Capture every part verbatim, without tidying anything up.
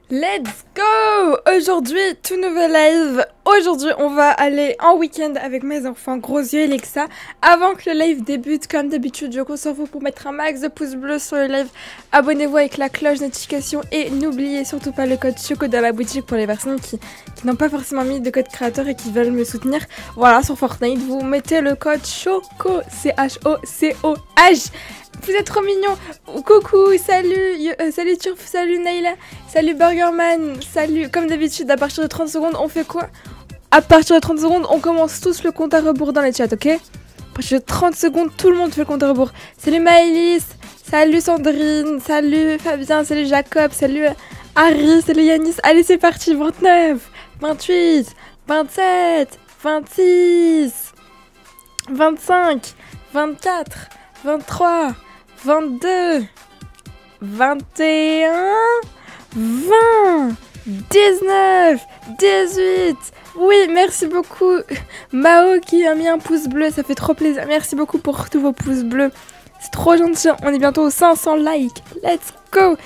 Let's go! Aujourd'hui, tout nouveau live. Aujourd'hui, on va aller en week-end avec mes enfants, Gros Yeux et Lexa. Avant que le live débute, comme d'habitude, je compte sur vous pour mettre un max de pouces bleus sur le live. Abonnez-vous avec la cloche notification et n'oubliez surtout pas le code Choco dans la boutique pour les personnes qui, qui n'ont pas forcément mis de code créateur et qui veulent me soutenir. Voilà, sur Fortnite, vous mettez le code Choco, C H O C O H. Vous êtes trop mignons. Coucou, salut, euh, salut Turf, salut Naila, salut Burgerman, salut. Comme d'habitude, à partir de trente secondes, on fait quoi? À partir de trente secondes, on commence tous le compte à rebours dans les chats, ok? À partir de trente secondes, tout le monde fait le compte à rebours. Salut Maëlys, salut Sandrine, salut Fabien, salut Jacob, salut Harry, salut Yanis. Allez, c'est parti, vingt-neuf, vingt-huit, vingt-sept, vingt-six, vingt-cinq, vingt-quatre, vingt-trois, vingt-deux, vingt et un, vingt, dix-neuf, dix-huit. Oui, merci beaucoup Mao qui a mis un pouce bleu, ça fait trop plaisir. Merci beaucoup pour tous vos pouces bleus. C'est trop gentil, on est bientôt aux cinq cents likes. Let's go.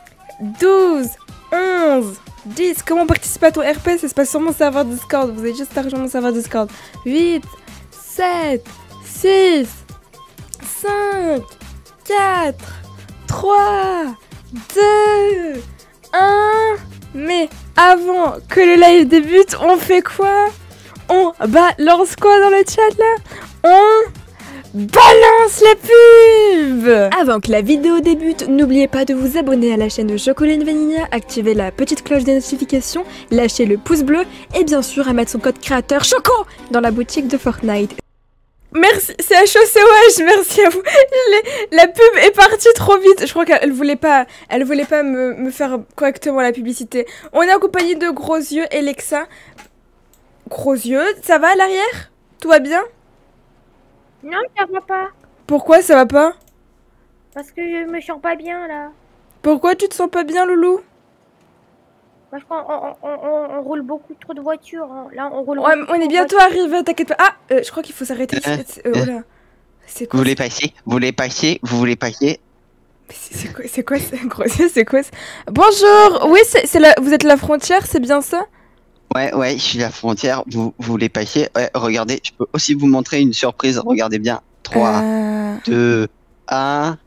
douze, onze, dix. Comment participer à ton R P? Ça se passe sur mon serveur Discord. Vous avez juste à rejoindre mon serveur Discord. huit, sept, six, cinq, quatre, trois, deux, un. Mais avant que le live débute, on fait quoi? On balance quoi dans le chat là? On balance les pubs! Avant que la vidéo débute, n'oubliez pas de vous abonner à la chaîne de Chocolat Vanilla, activer la petite cloche des notifications, lâcher le pouce bleu et bien sûr à mettre son code créateur Choco dans la boutique de Fortnite. Merci, c'est H O C O H, merci à vous. Les, la pub est partie trop vite. Je crois qu'elle voulait pas, elle voulait pas me, me faire correctement la publicité. On est accompagné de Gros Yeux et Lexa. Gros Yeux, ça va à l'arrière? Tout va bien? Non, ça va pas. Pourquoi ça va pas? Parce que je me sens pas bien là. Pourquoi tu te sens pas bien, Loulou? Parce qu'on on, on, on, on roule beaucoup trop de voitures. Hein. Là, on roule. Ouais, on est bientôt arrivé, t'inquiète pas. Ah, euh, je crois qu'il faut s'arrêter. Euh, euh, oh là. C'est quoi? Vous voulez passer? Vous voulez passer? Vous voulez passer? C'est quoi? C'est quoi? C'est Gros Yeux, c'est quoi? Bonjour. Oui, c'est la. Vous êtes la frontière, c'est bien ça? Ouais, ouais, je suis la frontière. Vous, vous voulez passer? Ouais, regardez, je peux aussi vous montrer une surprise. Regardez bien. trois, euh... deux, un.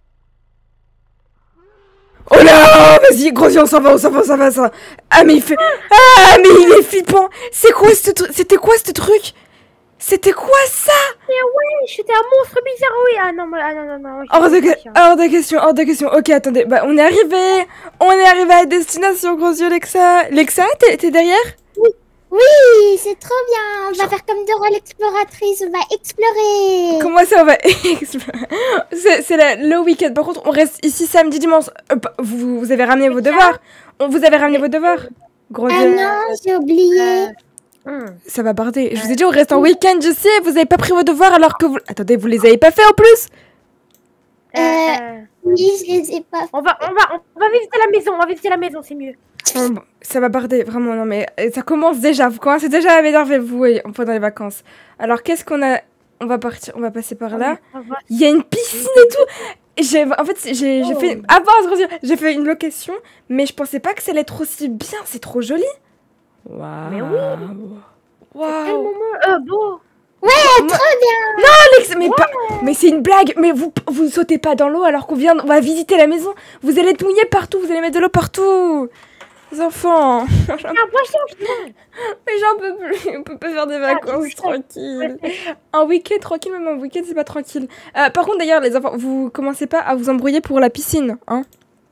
Oh là! Vas-y, Gros Yeux, on s'en va, on s'en va, on s'en va, ça. Ah, mais il fait. Ah, mais il est flippant! C'est quoi ce truc? C'était quoi ce truc? C'était quoi ça? Mais ouais, j'étais un monstre bizarre, oui. Ah non, mais, ah non, non, non. Hors de, hors de question, hors de question. Ok, attendez, bah on est arrivé. On est arrivé à destination, Gros Yeux, Lexa. Lexa, t'es derrière? Oui, oui, c'est trop bien. On va faire comme Dora l'exploratrice, on va explorer. Comment ça, on va explorer? C'est le week-end. Par contre, on reste ici samedi, dimanche. Euh, vous, vous avez ramené vos devoirs? On vous avez ramené vos devoirs? Gros Ah Yeux. non, j'ai oublié. Hum. Ça va barder. Je vous ai dit, on reste en week-end, je sais. Vous avez pas pris vos devoirs alors que vous. Attendez, vous les avez pas fait en plus? Euh, Euh, Oui, je les ai pas. on va, on va, on va visiter la maison. On va visiter la maison, c'est mieux. Bon, bon, ça va barder, vraiment, non mais euh, ça commence déjà, vous commencez déjà à m'énerver, vous, oui, pendant les vacances. Alors, qu'est-ce qu'on a? On va partir, on va passer par là. On va- Il y a une piscine et tout. J'ai, en fait, j'ai j'ai fait... Avant, j'ai fait une location, mais je pensais pas que ça allait être aussi bien, c'est trop joli. Waouh. Mais oui. Waouh. Tellement euh, beau. Ouais, trop bien. Alex, mais pas... Mais c'est une blague, mais vous, vous sautez pas dans l'eau alors qu'on vient, on va visiter la maison. Vous allez être mouillés partout, vous allez mettre de l'eau partout. Les enfants. Un poisson, putain. Mais j'en peux plus, on peut pas faire des vacances oui, tranquilles. Un week-end tranquille, même un week-end c'est pas tranquille. Euh, par contre d'ailleurs les enfants, vous commencez pas à vous embrouiller pour la piscine, hein?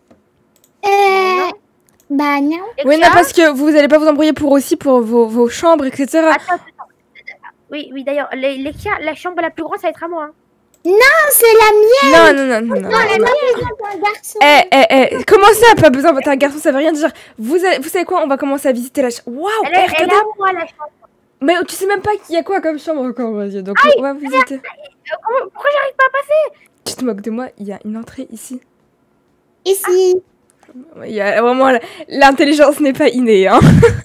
Euh, bah non. Oui, non, parce que vous allez pas vous embrouiller pour aussi pour vos, vos chambres, et cetera. Attends, attends. Oui, oui, d'ailleurs, les, les chiens, la chambre la plus grande, ça va être à moi. Hein. Non, c'est la mienne. Non, non, non, non, non. Non, la mienne, c'est un garçon. Eh, eh, eh, comment ça? Pas besoin d'être un garçon, ça veut rien dire. Vous, avez- vous savez quoi? On va commencer à visiter la chambre. Waouh! Elle, eh, est, elle regardez. est à moi, la chambre. Mais tu sais même pas qu'il y a quoi comme chambre encore, vas-y. Donc on va visiter. Euh, comment- pourquoi j'arrive pas à passer? Tu te moques de moi? Il y a une entrée ici. Ici. Il y a vraiment la- l'intelligence n'est pas innée, hein.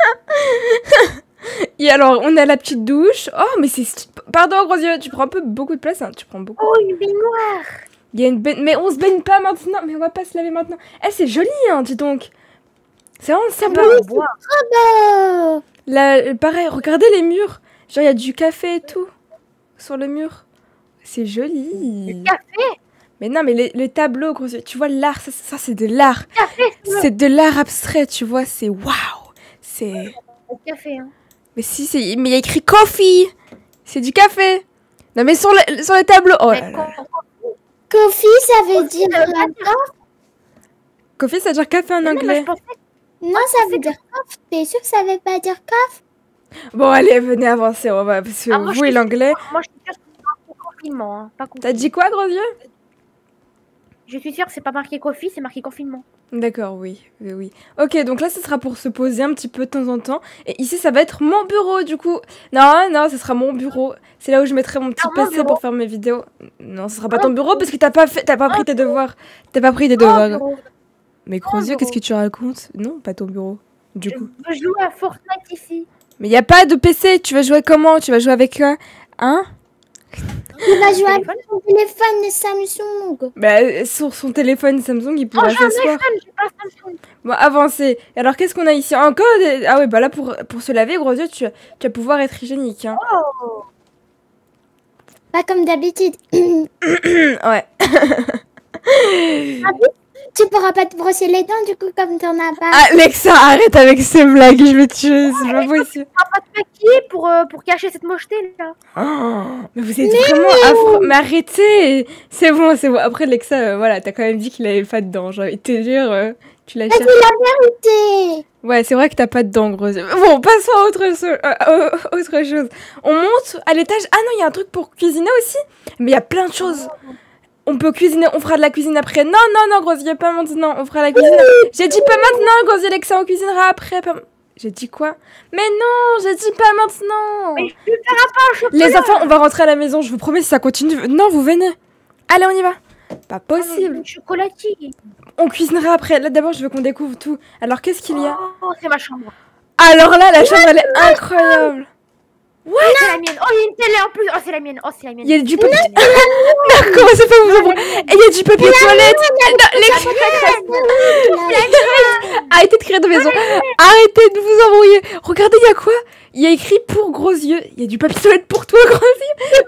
Et alors, on a la petite douche. Oh, mais c'est... Pardon, Gros Yeux, tu prends un peu beaucoup de place, hein. Tu prends beaucoup. Oh, une baignoire. Il y a une baigne... Mais on se baigne pas maintenant. Mais on va pas se laver maintenant. Eh, c'est joli, hein, dis donc. C'est vraiment C'est sympa. pas en bois. Oh, Là, pareil, regardez les murs. Genre, il y a du café et tout sur le mur. C'est joli. Du café. Mais non, mais les, les tableaux, gros yeux, tu vois, l'art, ça, ça c'est de l'art. Café, c'est C'est de l'art abstrait, tu vois, c'est waouh. C'est. le café. Hein. Mais si, c'est. Mais il y a écrit coffee. C'est du café. Non, mais sur, le, sur les tableaux. Oh là Mais là. quand- coffee, ça veut dire ça veut pas quoi? Coffee, ça veut dire café en Non, mais je anglais. pensais Non, ça veut dire coffre. T'es sûr que ça veut pas dire coffre? Bon, allez, venez avancer, on va. Parce que Ah, moi, vous je et suis- l'anglais. Moi, je suis sûre que c'est pas marqué confinement. Hein. Pas T'as dit quoi, gros yeux? Je suis sûre que c'est pas marqué coffee, c'est marqué confinement. D'accord, oui, oui, oui. Ok, donc là, ce sera pour se poser un petit peu de temps en temps. Et ici, ça va être mon bureau, du coup. Non, non, ce sera mon bureau. C'est là où je mettrai mon petit Ah, mon P C bureau. pour faire mes vidéos. Non, ce sera pas ton bureau parce que t'as pas fait, t'as pas pris tes devoirs. T'as pas pris tes Oh, devoirs. bureau. Mais gros yeux, bureau. qu'est-ce que tu racontes? Non, pas ton bureau. Du Je coup. veux jouer à Fortnite ici. Mais y a pas de P C. Tu vas jouer comment? Tu vas jouer avec un, hein? Il va jouer avec Téléphone. son téléphone Samsung. Bah, sur son téléphone Samsung, il Oh, pourra j'ai un s'asseoir. iPhone, j'ai pas Samsung. Bon, avancez. Alors, qu'est-ce qu'on a ici? Encore des... Ah ouais, bah là, pour, pour se laver, gros yeux, tu, tu vas pouvoir être hygiénique, hein. Oh. Pas comme d'habitude. Ouais. Tu pourras pas te brosser les dents du coup comme t'en as pas. Alexa, arrête avec ces blagues, je vais te tuer, c'est pas possible. Ah, pas de papier pour, euh, pour cacher cette mocheté là. Oh, mais vous êtes vraiment affreux. Mais arrêtez. C'est bon, c'est bon. Après, Alexa, euh, voilà, t'as quand même dit qu'il avait pas de dents. J'ai envie de te dire, euh, tu l'as Mais cherché. c'est la vérité. Ouais, c'est vrai que t'as pas de dents, gros. Bon, passons à autre, so- euh, euh, autre chose. On monte à l'étage. Ah non, il y a un truc pour cuisiner aussi. Mais il y a plein de choses. On peut cuisiner, on fera de la cuisine après. Non, non, non, Grosier, pas maintenant. On fera la cuisine après. J'ai dit pas maintenant, Grosier, Alexa, on cuisinera après. Pas... J'ai dit quoi? Mais non, j'ai dit pas maintenant. Mais je peux faire un pain au chocolat. Les enfants, on va rentrer à la maison, je vous promets, si ça continue. Non, vous venez. Allez, on y va. Pas possible. Une chocolatier. On cuisinera après. Là, d'abord, je veux qu'on découvre tout. Alors, qu'est-ce qu'il y a? Oh, c'est ma chambre. Alors là, la chambre, elle est incroyable. C'est la mienne. Oh, il y a une télé en plus. Oh, c'est la mienne. Oh, c'est la mienne. Il y a du papier. Non, comment ça fait vous embrouiller? Et il y a du papier toilette. Non, les... Arrêtez de crier de maison. Arrêtez de vous embrouiller. Regardez, il y a quoi? Il y a écrit pour gros yeux. Il y a du papier toilette pour toi, gros yeux.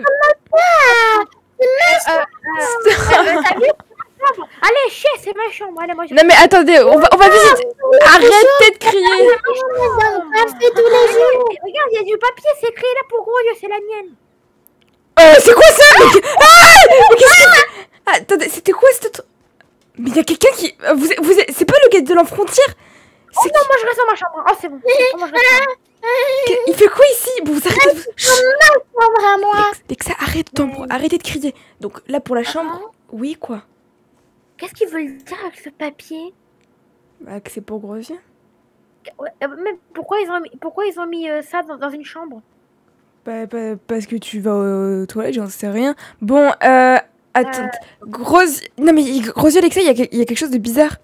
Euh, euh, t'as vu? C'est ma chambre. Allez, chier, c'est ma chambre. Allez, moi, je... Non, mais attendez, on va, on va visiter. Arrêtez de crier. On fait tous les jours. Regarde, il y a du papier, c'est écrit là pour gros yeux, c'est la mienne. Euh, c'est quoi ça? Mais, ah mais qu'est-ce que c'est? Ah, attendez, c'était quoi cette... tr- Mais il y a quelqu'un qui... euh, Vous, êtes- vous, êtes- c'est pas le gars de la frontière? Oh C'est non, moi je reste dans ma chambre. Oh, c'est bon. Oh, moi, je reste dans ma- qui- Il fait quoi ici? Bon, vous arrêtez de vous... Chut. Chambre à moi. Lexa, arrête d'embrouiller, arrêtez de crier. Donc là, pour la chambre... Oui, quoi? Qu'est-ce qu'ils veulent dire avec ce papier? Bah, que c'est pour gros yeux. Ouais, euh, mais pourquoi ils ont mis, pourquoi ils ont mis euh, ça dans, dans une chambre? Bah, bah, parce que tu vas aux toilettes, j'en sais rien. Bon, euh... Attends, Euh. gros... Non mais, gros yeux, Lexa, il y, a que- il y a quelque chose de bizarre.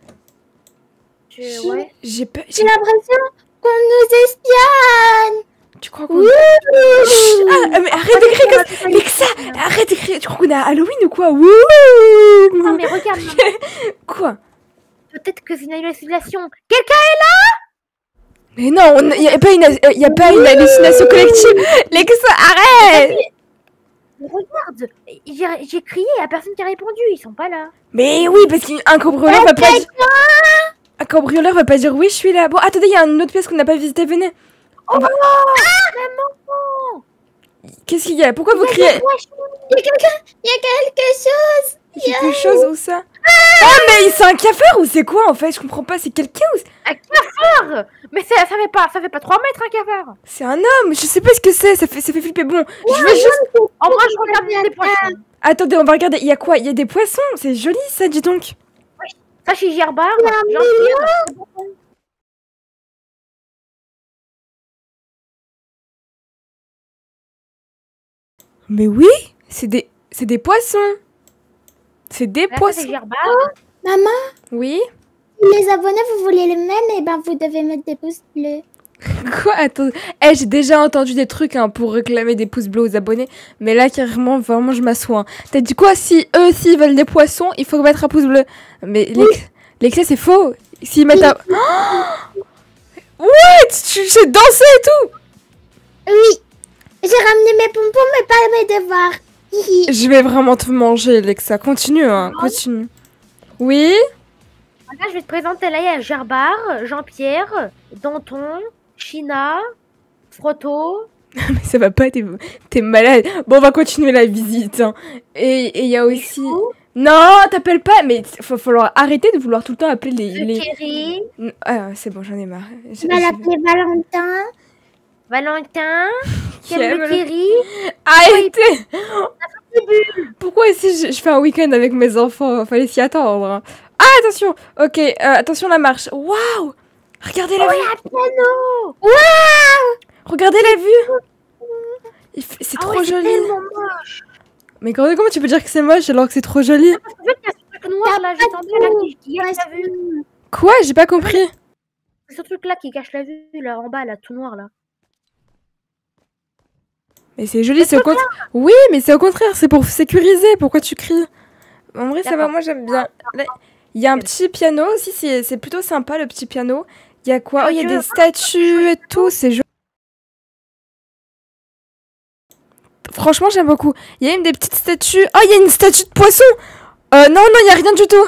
Je... Ouais. J'ai peur... J'ai j'ai- l'impression qu'on nous espionne. Tu crois qu'on... Oui. Ah, mais arrête de crier comme ça. Lexa, arrête de crier. Tu crois qu'on est à Halloween ou quoi? Wouh. Non mais regarde, maman. Quoi? Peut-être que c'est une hallucination. Quelqu'un Mais non, il n'y a, pas une euh, y a pas une hallucination collective. Lexa, arrête. Mais regarde, j'ai j'ai crié, il y a personne qui a répondu, ils sont pas là. Mais oui, parce qu'un cambrioleur va pas dire... Un cambrioleur va pas dire oui, je suis là. Bon, attendez, il y a une autre pièce qu'on n'a pas visitée, venez. Oh On va- maman. Qu'est-ce qu'il y a? Pourquoi vous criez? Il y a quelqu'un. Il y a quelque chose. Il y a quelque chose où ça? Ah, mais c'est un cafard ou c'est quoi en fait? Je comprends pas, c'est quelqu'un ou c'est- Un cafard. Mais ça, ça fait pas, ça fait pas trois mètres un cafard. c'est un homme? Je sais pas ce que c'est, ça fait, ça fait flipper. Bon, je veux juste... En moi je regarde des poissons. Attendez, on va regarder. Il y a quoi? Il y a des poissons. C'est joli ça, dis donc. Ça chez Gerbar, j'en tire. Mais oui, c'est des, c'est des poissons. C'est des Là, ça, c'est poissons. Gerbar. Maman, Oui. si les abonnés, vous voulez les mêmes, et ben vous devez mettre des pouces bleus. Quoi? Attends. Eh, j'ai déjà entendu des trucs hein, pour réclamer des pouces bleus aux abonnés. Mais là, carrément, vraiment, je m'assois. Hein. T'as dit quoi? Si eux aussi veulent des poissons, il faut mettre un pouce bleu. Mais Lex- Lexa, c'est faux. S'ils mettent à... Ouais, tu sais danser et tout. Oui. J'ai ramené mes pompons, mais pas mes devoirs. Hihi. Je vais vraiment te manger, Lexa. Continue, hein, continue. Oui. Là, je vais te présenter. Là, il y a Gerbar, Jean-Pierre, Danton, China, Frotto. Mais ça va pas, t'es t'es malade. Bon, on va continuer la visite. Hein. Et il y a aussi... Non, t'appelles pas, mais il va falloir arrêter de vouloir tout le temps appeler les... les... Thierry, Ah, c'est bon, j'en ai marre. Je- On va je- l'appeler Valentin. Valentin, Qui aime Thierry, le- Thierry. Arrêtez. Pourquoi ici je, je fais un week-end avec mes enfants? Fallait s'y attendre. hein. Ah, attention. Ok, euh, attention la marche. Waouh. Regardez la Oh, vue. il y a un piano. Regardez la vue. Il fait- C'est Ah trop ouais, c'est joli. tellement moche. Mais comment comment tu peux dire que c'est moche alors que c'est trop joli? En fait, il y a ce truc noir là, j'ai tendu là qui, qui cache la vue. Quoi? J'ai pas compris. C'est ce truc là qui cache la vue là en bas là, tout noir là. Mais c'est joli, c'est au contraire. Oui, mais c'est au contraire, c'est pour sécuriser. Pourquoi tu cries? En vrai, ça va, D'accord. moi j'aime bien. Là, il y a un petit piano aussi, c'est c'est plutôt sympa le petit piano. Il y a quoi? Oh, il y a des statues et tout, c'est joli. Franchement, j'aime beaucoup. Il y a même des petites statues. Oh, il y a une statue de poisson. Euh, non, non, il y a rien du tout.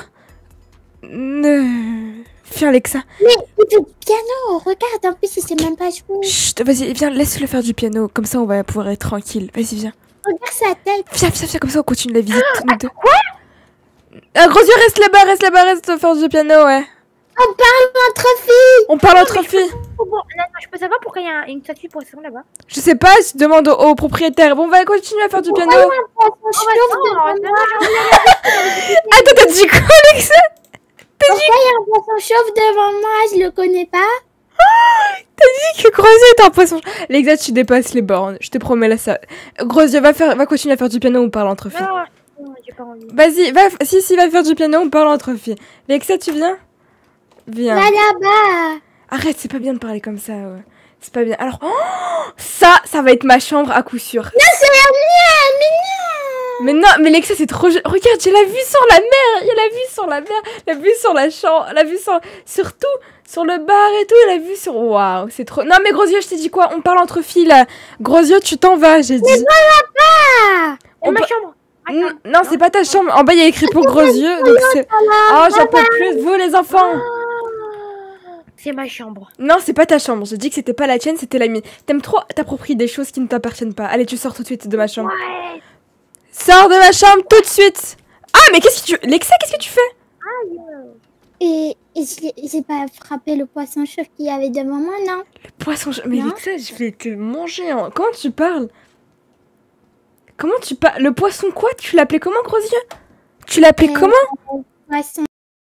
Ne... Viens, Alexa. Mais il fait du piano. Regarde, en plus, il sait même pas jouer. Chut, vas-y, viens, laisse-le faire du piano. Comme ça, on va pouvoir être tranquille. Vas-y, viens. Regarde sa tête. Viens, viens, viens, comme ça, on continue la visite. nous deux. Ah, gros yeux, reste là-bas, reste là-bas, reste faire du piano, ouais. On parle entre filles. On parle entre filles. Oh, bon, là, je peux savoir pourquoi il y a un- une statue de poisson là-bas. Je sais pas, je demande au, au propriétaire. Bon, on va continuer à faire du piano. Oh, un poisson Oh, chauve bah, devant non, moi. Attends, t'as dit quoi, Alexa? Pourquoi il y a un poisson chauve devant moi? Je le connais pas. Que Gros yeux est un poisson. Alexa, tu dépasses les bornes. Je te promets là ça. Gros yeux, va, faire, va continuer à faire du piano, on parle entre filles. Non, non, j'ai pas envie. Vas-y, va, si, si, va faire du piano, on parle entre filles. Alexa, tu viens? Viens. Va là-bas. Arrête, c'est pas bien de parler comme ça. Ouais. C'est pas bien. Alors, oh, ça, ça va être ma chambre à coup sûr. Non, c'est la mienne, mais non. Mais non, mais Alexa, c'est trop... joli. Regarde, j'ai la vue sur la mer. Il y a la vue sur la mer, la vue sur la chambre, la vue sur... sur tout, sur le bar et tout, et la vue sur... Waouh, c'est trop... Non, mais Gros yeux, je t'ai dit quoi? On parle entre filles, là. Gros yeux, tu t'en vas, j'ai dit. Mais va là-bas. Et On ma peut- chambre. Ma N- chambre. Non, c'est pas ta chambre. En bas, il y a écrit pour Gros yeux, donc c'est... Oh, j'en peux plus de vous, les enfants. C'est ma chambre. Non, c'est pas ta chambre. J'ai dit que c'était pas la tienne, c'était la mienne. T'aimes trop t'approprier des choses qui ne t'appartiennent pas. Allez, tu sors tout de suite de ma chambre. Ouais. Sors de ma chambre tout de suite. Ah, mais qu'est-ce que tu... Lexa, qu'est-ce que tu fais? Et, et j'ai j'ai pas frappé le poisson chauve qu'il y avait devant moi, non? Le poisson... Mais Non. Lexa, je vais te manger. Hein. Comment tu parles? Comment tu parles? Le poisson quoi? Tu l'appelais comment, Gros yeux? Tu l'appelais Euh, comment? Poisson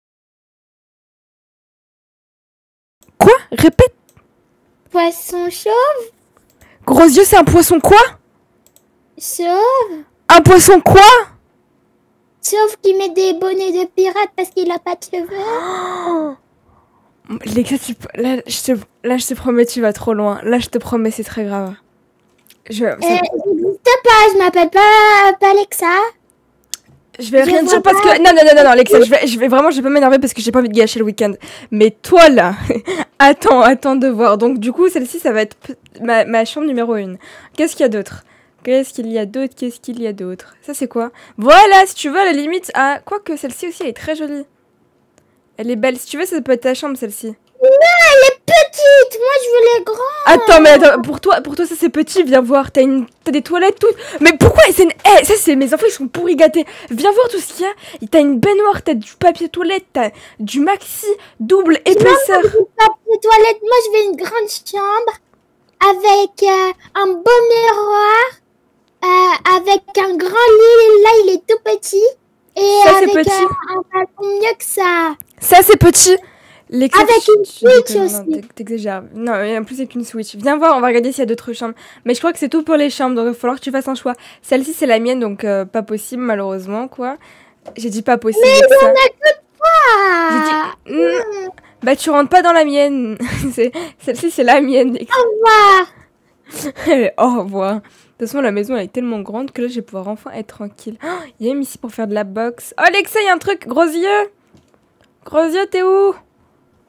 Quoi? Répète. Poisson chauve. Gros yeux, c'est un poisson quoi? Chauve. Un poisson quoi? Chauve qui met des bonnets de pirate parce qu'il a pas de cheveux. Oh. Lexa, tu... là, je te... là, je te promets, tu vas trop loin. Là, je te promets, c'est très grave. Je... Euh, ça- N'hésite pas, je m'appelle pas, pas Alexa. Je vais Je rien vois dire parce pas. que... Non, non, non, non, non, Alexa, je vais, je vais vraiment, je vais pas m'énerver parce que j'ai pas envie de gâcher le week-end. Mais toi, là, attends, attends de voir. Donc, du coup, celle-ci, ça va être p- ma, ma chambre numéro une. Qu'est-ce qu'il y a d'autre? Qu'est-ce qu'il y a d'autre? Qu'est-ce qu'il y a d'autre? Ça, c'est quoi? Voilà, si tu veux, à la limite... Ah, quoique, celle-ci aussi, elle est très jolie. Elle est belle. Si tu veux, ça peut être ta chambre, celle-ci. Non, elle est petite. Moi, je veux les grands. Attends, mais attends, pour toi, pour toi ça c'est petit, viens voir, t'as une, t'as des toilettes toutes. Mais pourquoi c'est une... Eh, ça c'est mes enfants, ils sont pourris gâtés. Viens voir tout ce qu'il y a. T'as une baignoire, t'as du papier toilette, t'as du maxi, double épaisseur. Les toilettes, moi, je veux une grande chambre avec euh, un beau miroir, euh, avec un grand lit. Là, il est tout petit. Et Ça, c'est avec petit. euh, un balcon mieux que ça. Ça c'est petit. Les Avec tu- une tu Switch déconnes, non, aussi. t'ex- T'exagères. Non, et en plus avec une Switch. Viens voir, on va regarder s'il y a d'autres chambres. Mais je crois que c'est tout pour les chambres, donc il va falloir que tu fasses un choix. Celle-ci c'est la mienne, donc euh, pas possible malheureusement, quoi. J'ai dit pas possible. Mais ça. on a que toi. J'ai dit... Mm, bah tu rentres pas dans la mienne. C'est- Celle-ci c'est la mienne. Au revoir. Au revoir. De toute façon, la maison elle est tellement grande que là je vais pouvoir enfin être tranquille. Oh, il y a même ici pour faire de la boxe. Oh, Alexa, il y a un truc. Gros yeux. Gros yeux, t'es où?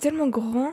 tellement grand.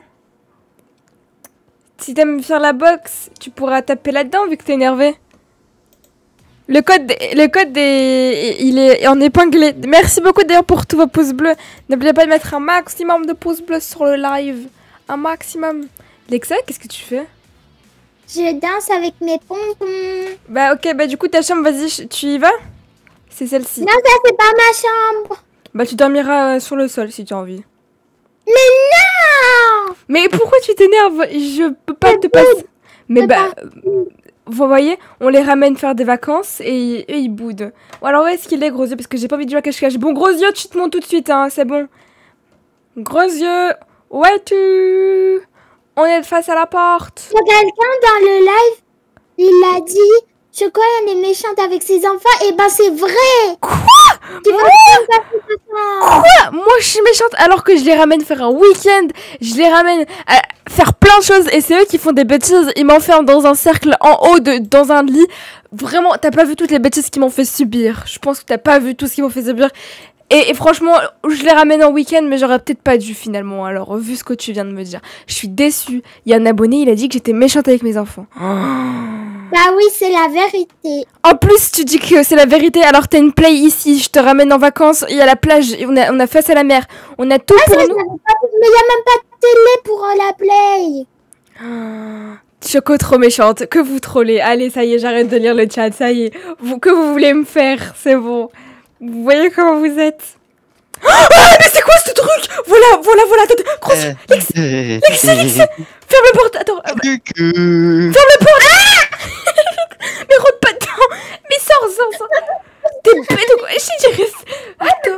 Si t'aimes faire la boxe, tu pourras taper là-dedans vu que t'es énervé. Le code, le code est, il est en épinglé. Merci beaucoup d'ailleurs pour tous vos pouces bleus. N'oubliez pas de mettre un maximum de pouces bleus sur le live. Un maximum. Lexa, qu'est-ce que tu fais? Je danse avec mes pompons. Bah ok, bah du coup ta chambre, vas-y, tu y vas? C'est celle-ci. Non, ça c'est pas ma chambre. Bah tu dormiras euh, sur le sol si tu as envie. Mais non! Mais pourquoi tu t'énerves? Je peux pas te passer. Mais bah, euh, vous voyez, on les ramène faire des vacances et eux ils boudent. Bon, alors où est-ce qu'il est, gros yeux? Parce que j'ai pas envie de jouer à cache-cache. Bon, gros yeux, tu te montes tout de suite, hein, c'est bon. Gros yeux, où es-tu? On est face à la porte. Il y a quelqu'un dans le live, il a dit Choco elle est méchante avec ses enfants. Et ben c'est vrai. Quoi? Tu vas Quoi? Moi je suis méchante alors que je les ramène faire un week-end. Je les ramène à faire plein de choses et c'est eux qui font des bêtises. Ils m'enferment dans un cercle en haut, de, dans un lit. Vraiment, t'as pas vu toutes les bêtises qu'ils m'ont fait subir. Je pense que t'as pas vu tout ce qu'ils m'ont fait subir. Et, et franchement, je les ramène en week-end, mais j'aurais peut-être pas dû finalement. Alors, vu ce que tu viens de me dire, je suis déçue. Il y a un abonné, il a dit que j'étais méchante avec mes enfants. Bah oui, c'est la vérité. En plus, tu dis que c'est la vérité, alors t'as une play ici. Je te ramène en vacances, il y a la plage, on a, on a face à la mer. On a tout Ah, pour ça, nous. j'avais pas vu, mais il y a même pas de télé pour euh, la play. Choco trop méchante, que vous trollez. Allez, ça y est, j'arrête de lire le chat, ça y est. Vous, que vous voulez me faire, c'est bon. Vous voyez comment vous êtes? Ah, mais c'est quoi ce truc? Voilà, voilà, voilà. Attends, grosse. Euh, Lex, euh, Lex, Lex, ferme la porte. Attends, euh, Coucou. ferme la porte. Ah mais rentre pas dedans. Mais sors, sors, sors. T'es bête ou quoi? Je dirais. Attends.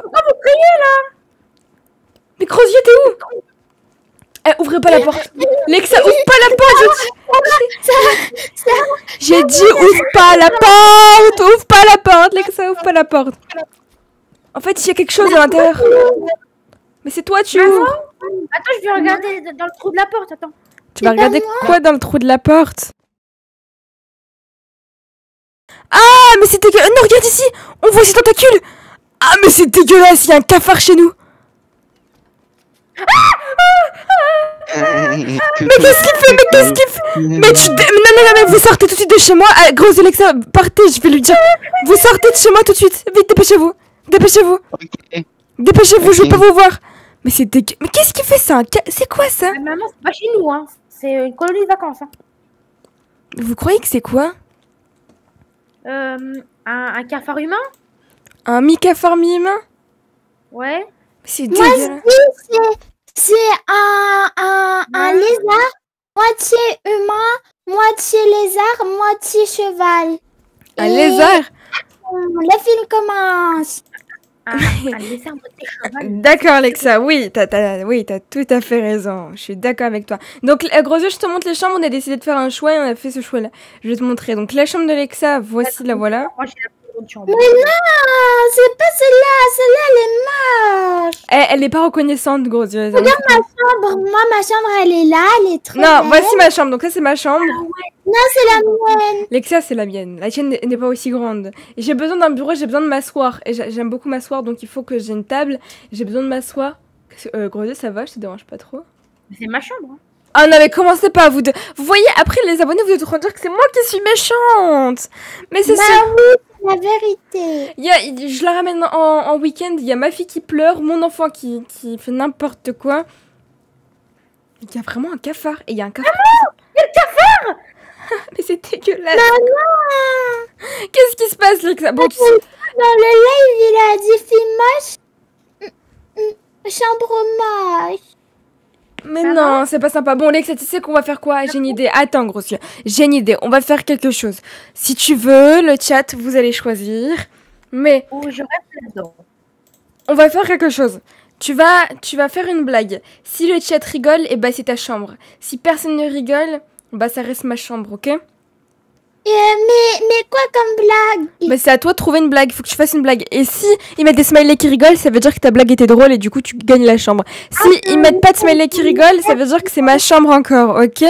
Mais gros yeux, t'es où? Eh, ouvrez pas la porte. Lexa, ouvre pas la porte. je- J'ai dit ouvre pas la porte. Ouvre pas la porte. Lexa, ouvre pas la porte. En fait, il y a quelque chose à l'intérieur. Mais c'est toi, tu ouvres. Attends, je vais regarder dans le trou de la porte, attends. Tu vas C'est pas regarder moi. quoi dans le trou de la porte? Ah, mais c'est dégueulasse. Non, regarde ici. On voit ses tentacules. Ah, mais c'est dégueulasse. Il y a un cafard chez nous. Mais Mais qu'est-ce qu'il fait? Mais qu'est-ce qu'il fait? Mais tu... dé- Non, non, non, mais vous sortez tout de suite de chez moi. Ah, grosse Alexa, partez, je vais lui dire. Vous sortez de chez moi tout de suite. Vite, dépêchez-vous. Dépêchez-vous. Ok. Dépêchez-vous, je veux Ok. pas vous voir. Mais c'est dégueu... Mais qu'est-ce qu'il fait ça? Un ca- C'est quoi ça? Ah, maman, c'est pas chez nous, hein. C'est une colonie de vacances. Hein. Vous croyez que c'est quoi? Euh, un, un cafard humain. Un mi-cafard mi-humain? Ouais. C'est Moi, je dégueulasse. dis c'est c'est un, un, un Ouais. lézard, moitié humain, moitié lézard, moitié cheval. Un Et lézard? Le film commence. Un, un lézard moitié cheval. D'accord, Alexa, oui, t'as, t'as, oui, t'as tout à fait raison. Je suis d'accord avec toi. Donc, euh, gros yeux, je te montre les chambres. On a décidé de faire un choix et on a fait ce choix-là. Je vais te montrer. Donc, la chambre de Alexa, voici la voilà. Moi, j'ai la plus grande chambre. Mais non, c'est pas celle-là, celle-là elle est moche. Elle, elle est pas reconnaissante, gros yeux. Regarde ma chambre, moi ma chambre elle est là, elle est trop Non, belle. voici ma chambre. Donc, ça, c'est ma chambre. Non, c'est la mienne. Alexa, c'est la mienne. La tienne n'est- n'est pas aussi grande. Et j'ai besoin d'un bureau, j'ai besoin de m'asseoir. Et j'a- j'aime beaucoup m'asseoir, donc il faut que j'ai une table. J'ai besoin de m'asseoir. Qu'est-ce que- Euh, gros yeux, ça va? Je te dérange pas trop? Mais c'est ma chambre. Hein. Ah non mais commencez pas vous deux. Vous voyez après les abonnés vous êtes en train de dire que c'est moi qui suis méchante. Mais c'est Bah sûr. oui, c'est la vérité. Il y a, il- je la ramène en, en week-end. Il y a ma fille qui pleure, mon enfant qui, qui fait n'importe quoi. Il y a vraiment un cafard et il y a un cafard. Il y a le cafard. Mais c'est dégueulasse. Non, Qu'est-ce qui se passe Lexa? Bon, tu sais- dans le live il a dit fille moche, Mm, mm, chambre moche. mais Ça non, c'est pas sympa. Bon Lexa, tu sais qu'on va faire quoi? J'ai une idée. Attends gros yeux. J'ai une idée. On va faire quelque chose. Si tu veux, le chat, vous allez choisir. Mais Ou je reste là-dedans. on va faire quelque chose. Tu vas, tu vas faire une blague. Si le chat rigole, et bah c'est ta chambre. Si personne ne rigole, bah ça reste ma chambre, ok? Euh, mais, mais quoi comme blague? Bah c'est à toi de trouver une blague. Faut que tu fasses une blague. Et si ils mettent des smileys qui rigolent, ça veut dire que ta blague était drôle et du coup tu gagnes la chambre. Si ils mettent pas de smileys qui rigolent, ça veut dire que c'est ma chambre encore, ok?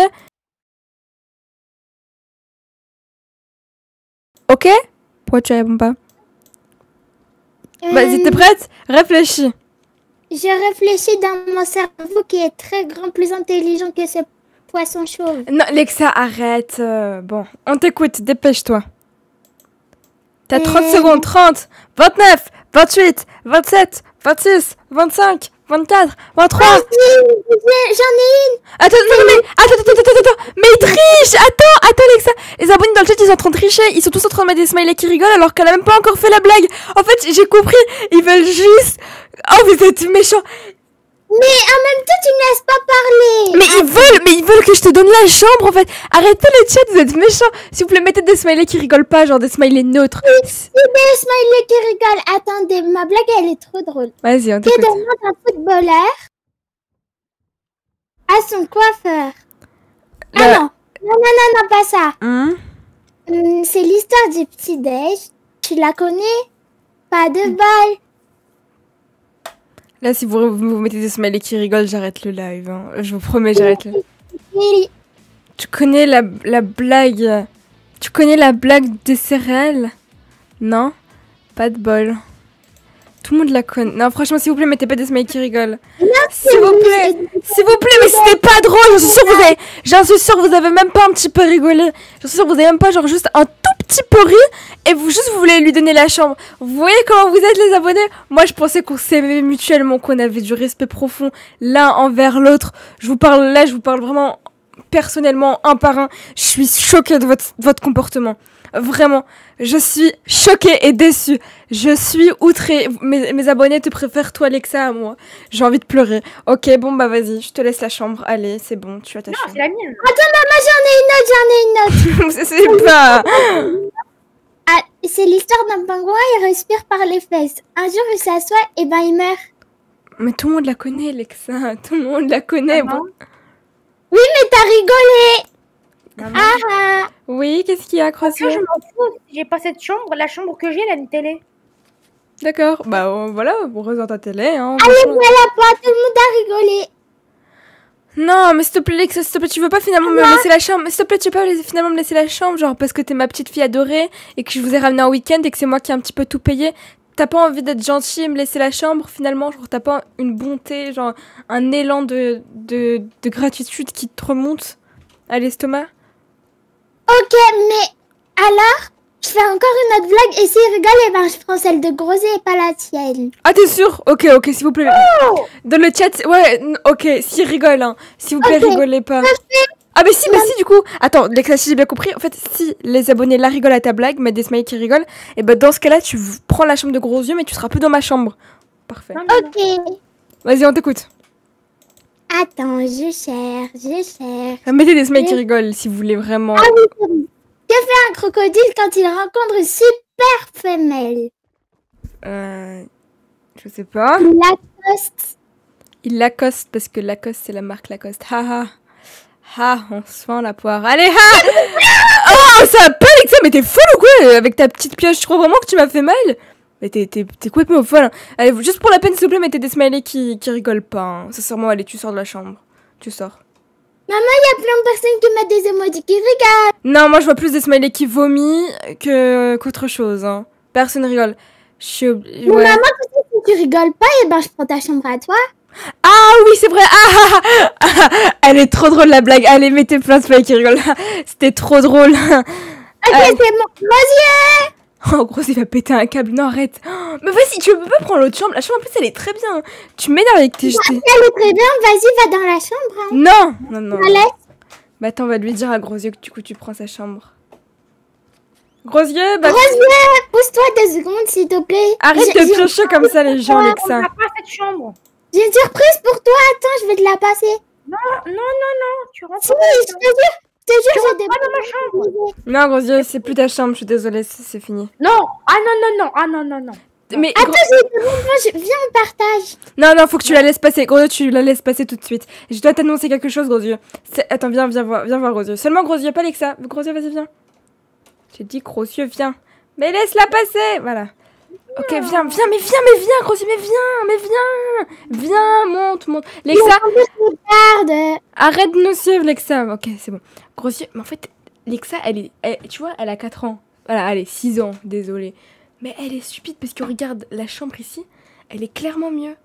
Ok? Pourquoi tu réponds pas? Vas-y, t'es prête? Réfléchis. je réfléchis dans mon cerveau qui est très grand, plus intelligent que ce poisson chauve. Non, Lexa, arrête. euh, Bon, on t'écoute, dépêche-toi. T'as trente Euh. secondes, trente, vingt-neuf, vingt-huit, vingt-sept, vingt-six, vingt-cinq, vingt-quatre, vingt-trois. Ah, si, j'ai- j'en ai une. Attends, non, non, mais attends, attends, attends, attends, attends, mais ils trichent. Attends, attends, Lexa. Les abonnés dans le chat, ils sont en train de tricher. Ils sont tous en train de mettre des smileys qui rigolent alors qu'elle a même pas encore fait la blague. En fait, j'ai compris. Ils veulent juste. Oh, vous êtes méchants. Mais en même temps, tu me laisses pas parler. Mais ils veulent, mais ils veulent que je te donne la chambre en fait. Arrêtez le chat, vous êtes méchants. S'il vous plaît, mettez des smileys qui rigolent pas, genre des smileys neutres. C'est des smileys qui rigolent. Attendez, ma blague, elle est trop drôle. Vas-y, on Qui t'écoute. demande un footballeur à son coiffeur. Ah La- non, non, non, non, non, pas ça. Hum Hum, c'est l'histoire du petit-déj. Tu la connais? Pas de balle. Là, si vous, vous mettez des smileys qui rigolent, j'arrête le live. hein. Je vous promets, j'arrête le. Oui. Tu connais la, la blague. Tu connais la blague des céréales? Non? Pas de bol. Tout le monde la connaît. Non, franchement, s'il vous plaît, mettez pas des smileys qui rigolent. S'il vous plaît, s'il vous plaît, mais c'était pas drôle. J'en suis sûre que vous avez, j'en suis sûre que vous avez même pas un petit peu rigolé. J'en suis sûre que vous avez même pas genre juste un tout petit peu ri et vous juste vous voulez lui donner la chambre. Vous voyez comment vous êtes les abonnés? Moi, je pensais qu'on s'aimait mutuellement, qu'on avait du respect profond l'un envers l'autre. Je vous parle là, je vous parle vraiment personnellement, un par un. Je suis choquée de votre, de votre comportement. Vraiment, je suis choquée et déçue. Je suis outrée. Mes, mes abonnés te préfèrent toi, Alexa, à moi. J'ai envie de pleurer. Ok, bon, bah vas-y, je te laisse la chambre. Allez, c'est bon, tu as ta Non, chambre. c'est la mienne. Attends, maman, j'en ai une autre, j'en ai une autre. c'est c'est pas... Ah, c'est l'histoire d'un pingouin, il respire par les fesses. Un jour, il s'assoit et ben il meurt. Mais tout le monde la connaît, Alexa. Tout le monde la connaît. Maman. Bon. Oui, mais t'as rigolé. Maman. Ah ah. Oui, qu'est-ce qu'il y a, Parce que je Crossier? m'en fous. Si j'ai pas cette chambre, la chambre que j'ai, elle a une télé. D'accord, bah euh, voilà, on reste dans ta télé. Hein, Allez, franchement. voilà pas, tout le monde a rigolé. Non, mais s'il te plaît, Alexa, s'il te plaît, tu veux pas finalement me laisser la chambre? Mais s'il te plaît, tu veux pas laisser- finalement me laisser la chambre, genre parce que t'es ma petite fille adorée et que je vous ai ramené en week-end et que c'est moi qui ai un petit peu tout payé. T'as pas envie d'être gentil et me laisser la chambre finalement? Genre t'as pas une bonté, genre un élan de, de, de gratitude qui te remonte à l'estomac? Ok, mais alors, je fais encore une autre blague et s'il rigole, eh ben je prends celle de Grosé et pas la tienne. Ah t'es sûr? Ok, ok, s'il vous plaît. Dans le chat, ouais, n- ok, s'il rigole, hein. S'il vous plaît, Ok, rigolez pas. Ah mais si, mais si du coup. Attends, Lexa, si j'ai bien compris, en fait, si les abonnés la rigolent à ta blague, mettent des smileys qui rigolent, et ben dans ce cas-là, tu v- prends la chambre de gros yeux, mais tu seras plus dans ma chambre. Parfait. Non, non, non. Ok. Vas-y, on t'écoute. Attends, je cherche, je cherche. Ah, Mettez des smileys qui rigolent si vous voulez vraiment. Ah oui, c'est bon. Que fait un crocodile quand il rencontre une super femelle? Euh. Je sais pas. Il l'accoste. Il Lacoste parce que Lacoste c'est la marque Lacoste. Ha ha. Ha, on se fend la poire. Allez, ha. Oh, ça va pas, Alexa, mais t'es folle ou quoi? Avec ta petite pioche, je crois vraiment que tu m'as fait mal? Mais t'es, t'es, t'es complètement folle. hein. Allez, juste pour la peine, s'il vous plaît, mettez des smileys qui, qui rigolent pas. Hein. Sincèrement, allez, tu sors de la chambre. Tu sors. Maman, il y a plein de personnes qui mettent des emojis qui rigolent. Non, moi je vois plus des smileys qui vomit que qu'autre chose. Hein. Personne rigole. Je suis ob- Mais ouais. maman, tu sais, si tu rigoles pas, eh ben je prends ta chambre à toi. Ah oui, c'est vrai. Ah, ah, ah, ah, elle est trop drôle la blague. Allez, mettez plein de smileys qui rigolent. C'était trop drôle. Ok, Allez. c'est bon. Vas-y. Oh, gros, il va péter un câble. Non, arrête. Oh, mais vas-y, tu peux pas prendre l'autre chambre. La chambre, en plus, elle est très bien. Tu m'énerves avec tes jetés. Elle est très bien. Vas-y, va dans la chambre. Hein. Non, non, non. Je la laisse. Bah attends, on va lui dire à Gros Yeux que du coup, tu prends sa chambre. Gros Yeux, bah... Rosier, pousse-toi deux secondes, s'il te plaît. Arrête J'ai- de j'ai- piocher comme ça, les gens, On Alexa. n'a pas cette chambre. J'ai une surprise pour toi. Attends, je vais te la passer. Non, non, non, non. Tu rentres Si, pas je te jure. Je te jure, j'ai des pas dans ma chambre. Non, Gros Yeux, c'est plus ta chambre. Je suis désolée, c'est c'est fini. Non. Ah non, non, non. Ah non, non, non. Mais Attends, Gros- j'ai des bonbons. je- Viens, on partage. non, non, faut que tu la laisses passer. Gros Yeux, tu la laisses passer tout de suite. Je dois t'annoncer quelque chose, Gros Yeux. C'est- Attends, viens, viens voir, viens voir, Gros Yeux. Seulement Gros Yeux, pas Alexa. Gros Yeux, vas-y, viens. J'ai dit Gros Yeux, viens. Mais laisse-la passer. Voilà. Ok, viens, viens, mais viens, mais viens, Gros Yeux, mais viens, mais viens. Viens, monte, monte. Lexa, En plus, regarde. arrête de nous suivre, Lexa. Ok, c'est bon. Gros Yeux, mais en fait, Lexa, elle est, elle- tu vois, elle a quatre ans. Voilà, elle est six ans, désolée. Mais elle est stupide parce que regarde, la chambre ici, elle est clairement mieux.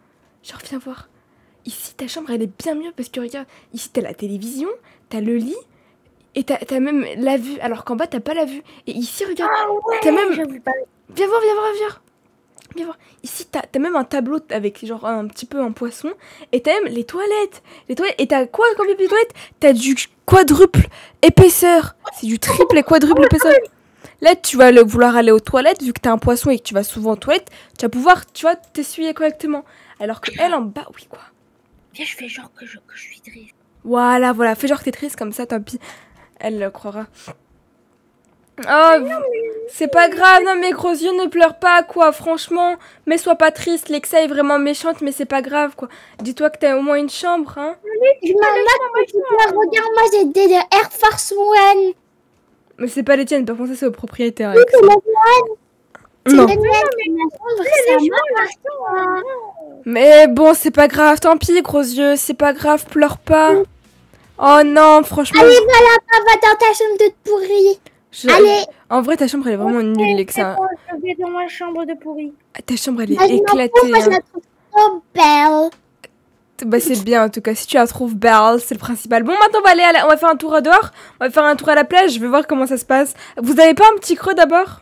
Genre, viens voir. Ici, ta chambre, elle est bien mieux parce que regarde, ici, t'as la télévision, t'as le lit et t'as t'as même la vue. Alors qu'en bas, t'as pas la vue. Et ici, regarde, Ah ouais, t'as même... j'avais pas... Viens voir, viens voir, viens voir. Viens voir. Ici, t'as as même un tableau avec genre un petit peu un poisson. Et t'as même les toilettes. Les toilettes. Et t'as quoi comme les toilettes? T'as du quadruple épaisseur. C'est du triple et quadruple épaisseur. Là, tu vas le, vouloir aller aux toilettes. Vu que t'as un poisson et que tu vas souvent aux toilettes, tu vas pouvoir, tu vois, t'essuyer correctement. Alors que elle en bas, oui, quoi. Viens, je fais genre que je, que je suis triste. Voilà, voilà. Fais genre que t'es triste comme ça, tant pis. Elle le croira. Oh, c'est pas grave, non mais gros yeux, ne pleure pas quoi, franchement, mais sois pas triste, Lexa est vraiment méchante, mais c'est pas grave quoi. Dis-toi que t'as au moins une chambre, hein. Je m'en moque, regarde, moi j'ai des Air Force One. Mais c'est pas les tiennes, par contre ça c'est au propriétaire. Oui, Alexa. c'est la mienne. C'est Non. la mienne, c'est ma chambre. Mais bon, c'est pas grave, tant pis gros yeux, c'est pas grave, pleure pas. Oh non, franchement. Allez, voilà, va dans ta chambre de pourri. je- Allez. En vrai, ta chambre elle est vraiment nulle, Lexa. Je vais dans ma chambre de pourri. Ta chambre elle est Moi, je m'en fous, éclatée. moi, je hein. la trouve trop belle. Bah c'est bien en tout cas, si tu la trouves belle, c'est le principal. Bon maintenant on va aller à la... on va faire un tour à dehors, on va faire un tour à la plage, je vais voir comment ça se passe. Vous avez pas un petit creux d'abord?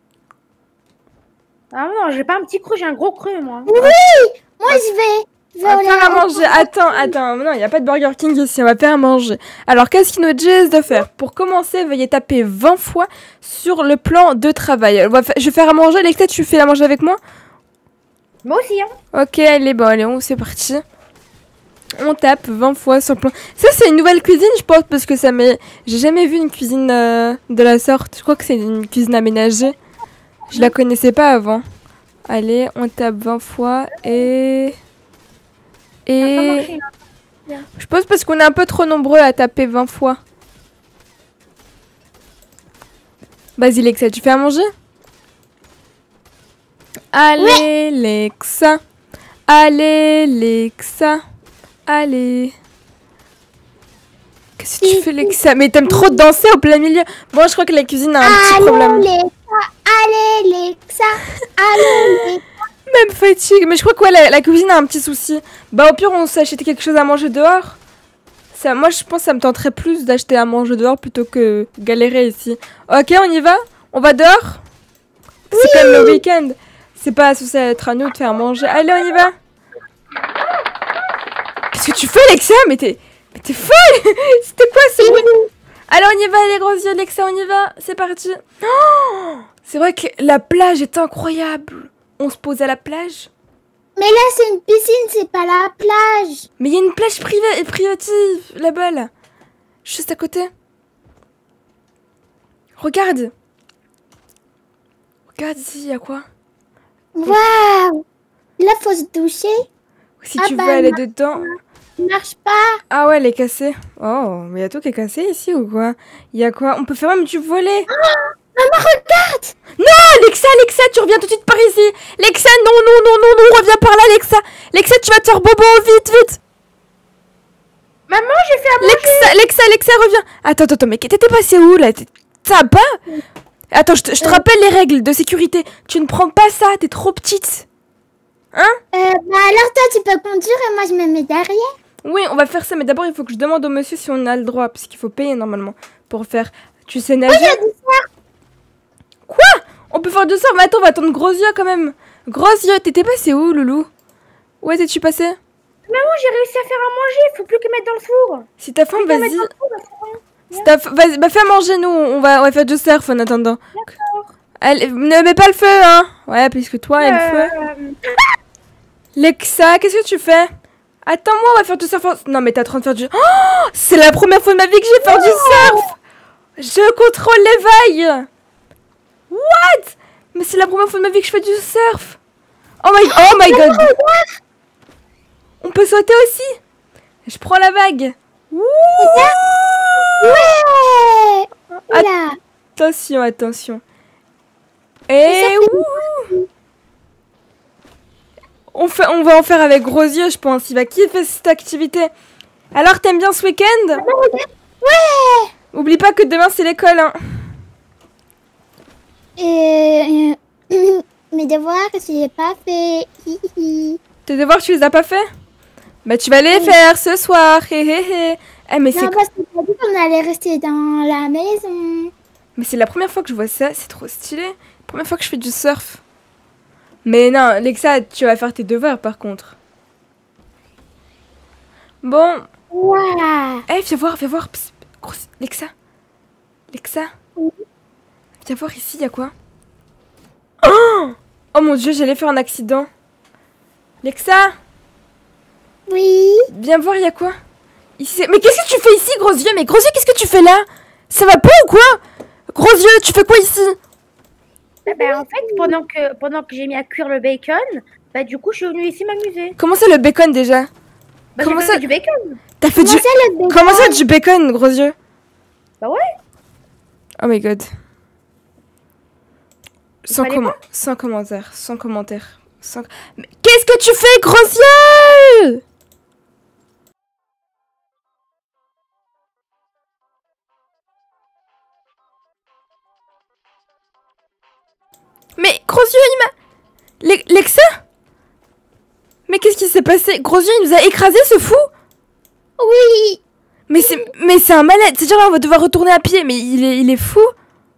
Ah non, j'ai pas un petit creux, j'ai un gros creux moi. Oui, moi je vais. Je vais On va aller faire à à- manger, attends, attends, non il n'y a pas de Burger King ici, on va faire à manger. Alors qu'est-ce qu'il nous dit de faire? Pour commencer, veuillez taper vingt fois sur le plan de travail. On va fa- Je vais faire à manger, Alexa tu fais à manger avec moi? Moi aussi hein. Ok, allez, bon allez, on c'est parti. On tape vingt fois sur le plan. Ça, c'est une nouvelle cuisine, je pense, parce que ça m'est. J'ai jamais vu une cuisine euh, de la sorte. Je crois que c'est une cuisine aménagée. Je la connaissais pas avant. Allez, on tape vingt fois et. Ça a pas Et. marché, là. Je pense parce qu'on est un peu trop nombreux à taper vingt fois. Vas-y, Lexa, tu fais à manger? Allez, Lexa. Allez, Lexa. Allez. Qu'est-ce que tu fais, Lexa? Mais t'aimes trop danser au plein milieu. Bon, je crois que la cuisine a un petit Allez, problème. Lexa, allez, Lexa, allez, Lexa. Même fatigue. Mais je crois que ouais, la, la cuisine a un petit souci. Bah, au pire, on s'achète quelque chose à manger dehors. Ça, moi, je pense que ça me tenterait plus d'acheter à manger dehors plutôt que galérer ici. Ok, on y va? On va dehors? C'est comme le week-end. C'est pas censé être à nous de faire manger. Allez, on y va? Qu'est-ce que tu fais, Lexa? Mais t'es mais t'es folle. C'était quoi ce bruit? Allez, on y va, les gros yeux, Lexa, on y va. C'est parti. Oh, c'est vrai que la plage est incroyable. On se pose à la plage. Mais là, c'est une piscine, c'est pas la plage. Mais il y a une plage privée et privative là-bas, là. Juste à côté. Regarde. Regarde ici, il y a quoi? Waouh. Là, faut se doucher. Si Ah tu bah, veux aller non. dedans. Ça marche pas. Ah ouais, elle est cassée. Oh, mais il y a tout qui est cassé ici ou quoi? Il y a quoi? On peut faire même du volet. Maman, regarde. Ah, Lexa, Lexa, tu reviens tout de suite par ici. Lexa, non, non, non, non, non, reviens par là, Lexa. Lexa, tu vas te faire bobo, vite, vite. Maman, j'ai fait à manger. Lexa, Lexa, Lexa, reviens. Attends, attends, attends, mais t'étais passé où là? T'es- Ça va pas? Attends, je te, je te rappelle les règles de sécurité. Tu ne prends pas ça, t'es trop petite. Hein? Euh, bah alors toi, tu peux conduire et moi, je me mets derrière. Oui, on va faire ça, mais d'abord, il faut que je demande au monsieur si on a le droit, parce qu'il faut payer normalement pour faire. Tu sais nager? Quoi? On peut faire deux sorts, mais attends, on va attendre gros yeux quand même. Gros yeux, t'étais passé où, Loulou? Où étais-tu passé? Maman, j'ai réussi à faire à manger. Faut plus que mettre dans le four. Si t'as faim, Plus qu'à vas-y. mettre dans le four, là, c'est bon. Si t'as faim, vas-y, bah fais à manger, nous, on va, on va faire du surf en attendant. D'accord. Allez, ne mets pas le feu, hein. Ouais, puisque toi, et le feu. Euh, Lexa, qu'est-ce que tu fais? Attends-moi, on va faire du surf. en- Non, mais t'es en train de faire du... Oh, c'est la première fois de ma vie que je vais faire du surf. Je contrôle les vagues. What? Mais c'est la première fois de ma vie que je fais du surf. Oh my, oh my god. On peut sauter aussi. Je prends la vague. Wouh. Ouais. Oula. Attention, attention. Et ouh. On, fait, on va en faire avec gros yeux, je pense. Il va kiffer cette activité. Alors, t'aimes bien ce week-end? Ouais. Oublie pas que demain, c'est l'école. Hein. Euh, mes devoirs, je l'ai pas fait. Hi, hi. Tes devoirs, tu les as pas fait? Bah tu vas les Oui. faire ce soir. Hé hé hé. Eh mais c'est Non, parce que t'as dit qu'on allait rester dans la maison. mais c'est la première fois que je vois ça, c'est trop stylé. Première fois que je fais du surf. Mais non, Lexa, tu vas faire tes devoirs par contre. Bon, Waouh. eh viens voir, viens voir. Psst, grosse- Lexa. Lexa. Oui. Viens voir ici, y a quoi? Oh, oh mon dieu, j'allais faire un accident. Lexa, Oui. viens voir, y a quoi? Ici, mais qu'est-ce que tu fais ici, gros yeux? Mais gros yeux, qu'est-ce que tu fais là? Ça va pas ou quoi? Gros yeux, tu fais quoi ici? Bah, bah, en fait, pendant que, pendant que j'ai mis à cuire le bacon, bah du coup, je suis venue ici m'amuser. Comment ça le bacon déjà? Bah, Comment j'ai ça fait du bacon. T'as fait Comment du... ça, le bébé? Comment ça du bacon, gros yeux? Bah ouais. Oh my god. Sans, fallait comment sans commentaire, sans commentaire. Sans... Mais qu'est-ce que tu fais, gros yeux? Mais gros yeux, il m'a... Le- Lexa? Mais qu'est-ce qui s'est passé? Gros yeux, il nous a écrasé, ce fou? Oui. Mais c'est mais c'est un malade. C'est genre, on va devoir retourner à pied. Mais il est, il est fou.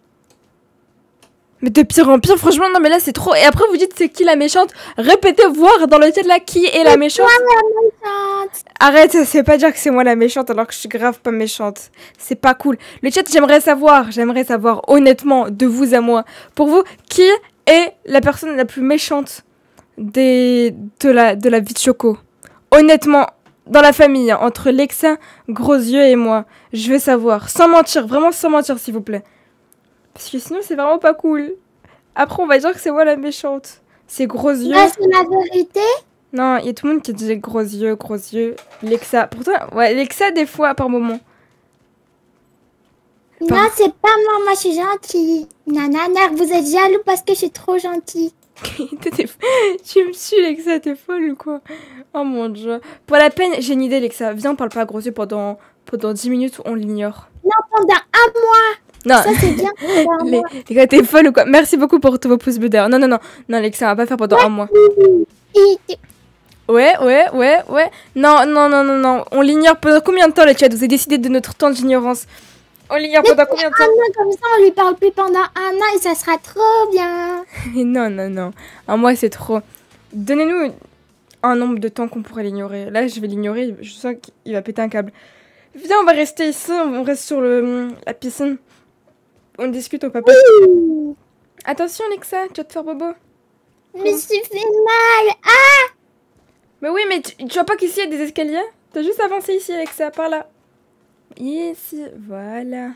Mais de pire en pire, franchement, non mais là c'est trop. Et après vous dites c'est qui la méchante? Répétez voir dans le chat là qui est la méchante. Méchante. Arrête, ça veut pas dire que c'est moi la méchante alors que je suis grave pas méchante. C'est pas cool. Le chat, j'aimerais savoir, j'aimerais savoir honnêtement de vous à moi. Pour vous, qui est la personne la plus méchante des de la de la vie de Choco? Honnêtement, dans la famille, hein, entre Lexa, Gros Yeux et moi, je veux savoir, sans mentir, vraiment sans mentir s'il vous plaît. Parce que sinon c'est vraiment pas cool. Après on va dire que c'est moi la méchante. C'est Gros Yeux. Bah, c'est la vérité. Non, il y a tout le monde qui dit gros yeux, gros yeux. Lexa. Pourtant, ouais, Lexa des fois par moment. Non, Par- c'est pas moi. Moi, je suis gentille. Nanana, vous êtes jaloux parce que je suis trop gentille. T'es- tu me suis, Lexa, t'es folle ou quoi? Oh mon dieu. Pour la peine, j'ai une idée, Lexa. Viens, on parle pas à gros yeux pendant, pendant dix minutes, on l'ignore. Non, pendant un mois. Non, Ça, c'est bien. Pendant un les, mois. les gars, t'es folle ou quoi? Merci beaucoup pour tous vos pouces bleus d'ailleurs. Non, non, non. Non, Lexa, on va pas faire pendant un mois. Et- et- Ouais, ouais, ouais, ouais. Non, non, non, non, non. On l'ignore pendant combien de temps, le chat? Vous avez décidé de notre temps d'ignorance. On l'ignore pendant combien de Un temps? an comme ça, on lui parle plus pendant un an et ça sera trop bien. Mais non, non, non. Un mois, c'est trop. Donnez-nous un nombre de temps qu'on pourrait l'ignorer. Là, je vais l'ignorer. Je sens qu'il va péter un câble. Viens, on va rester ici. On reste sur le, la piscine. On discute au papa. Attention, Lexa, tu vas te faire bobo. Je me suis fait mal. Ah, Mais oui, mais tu, tu vois pas qu'ici, il y a des escaliers? T'as juste avancé ici, Lexa, par là. Ici, voilà.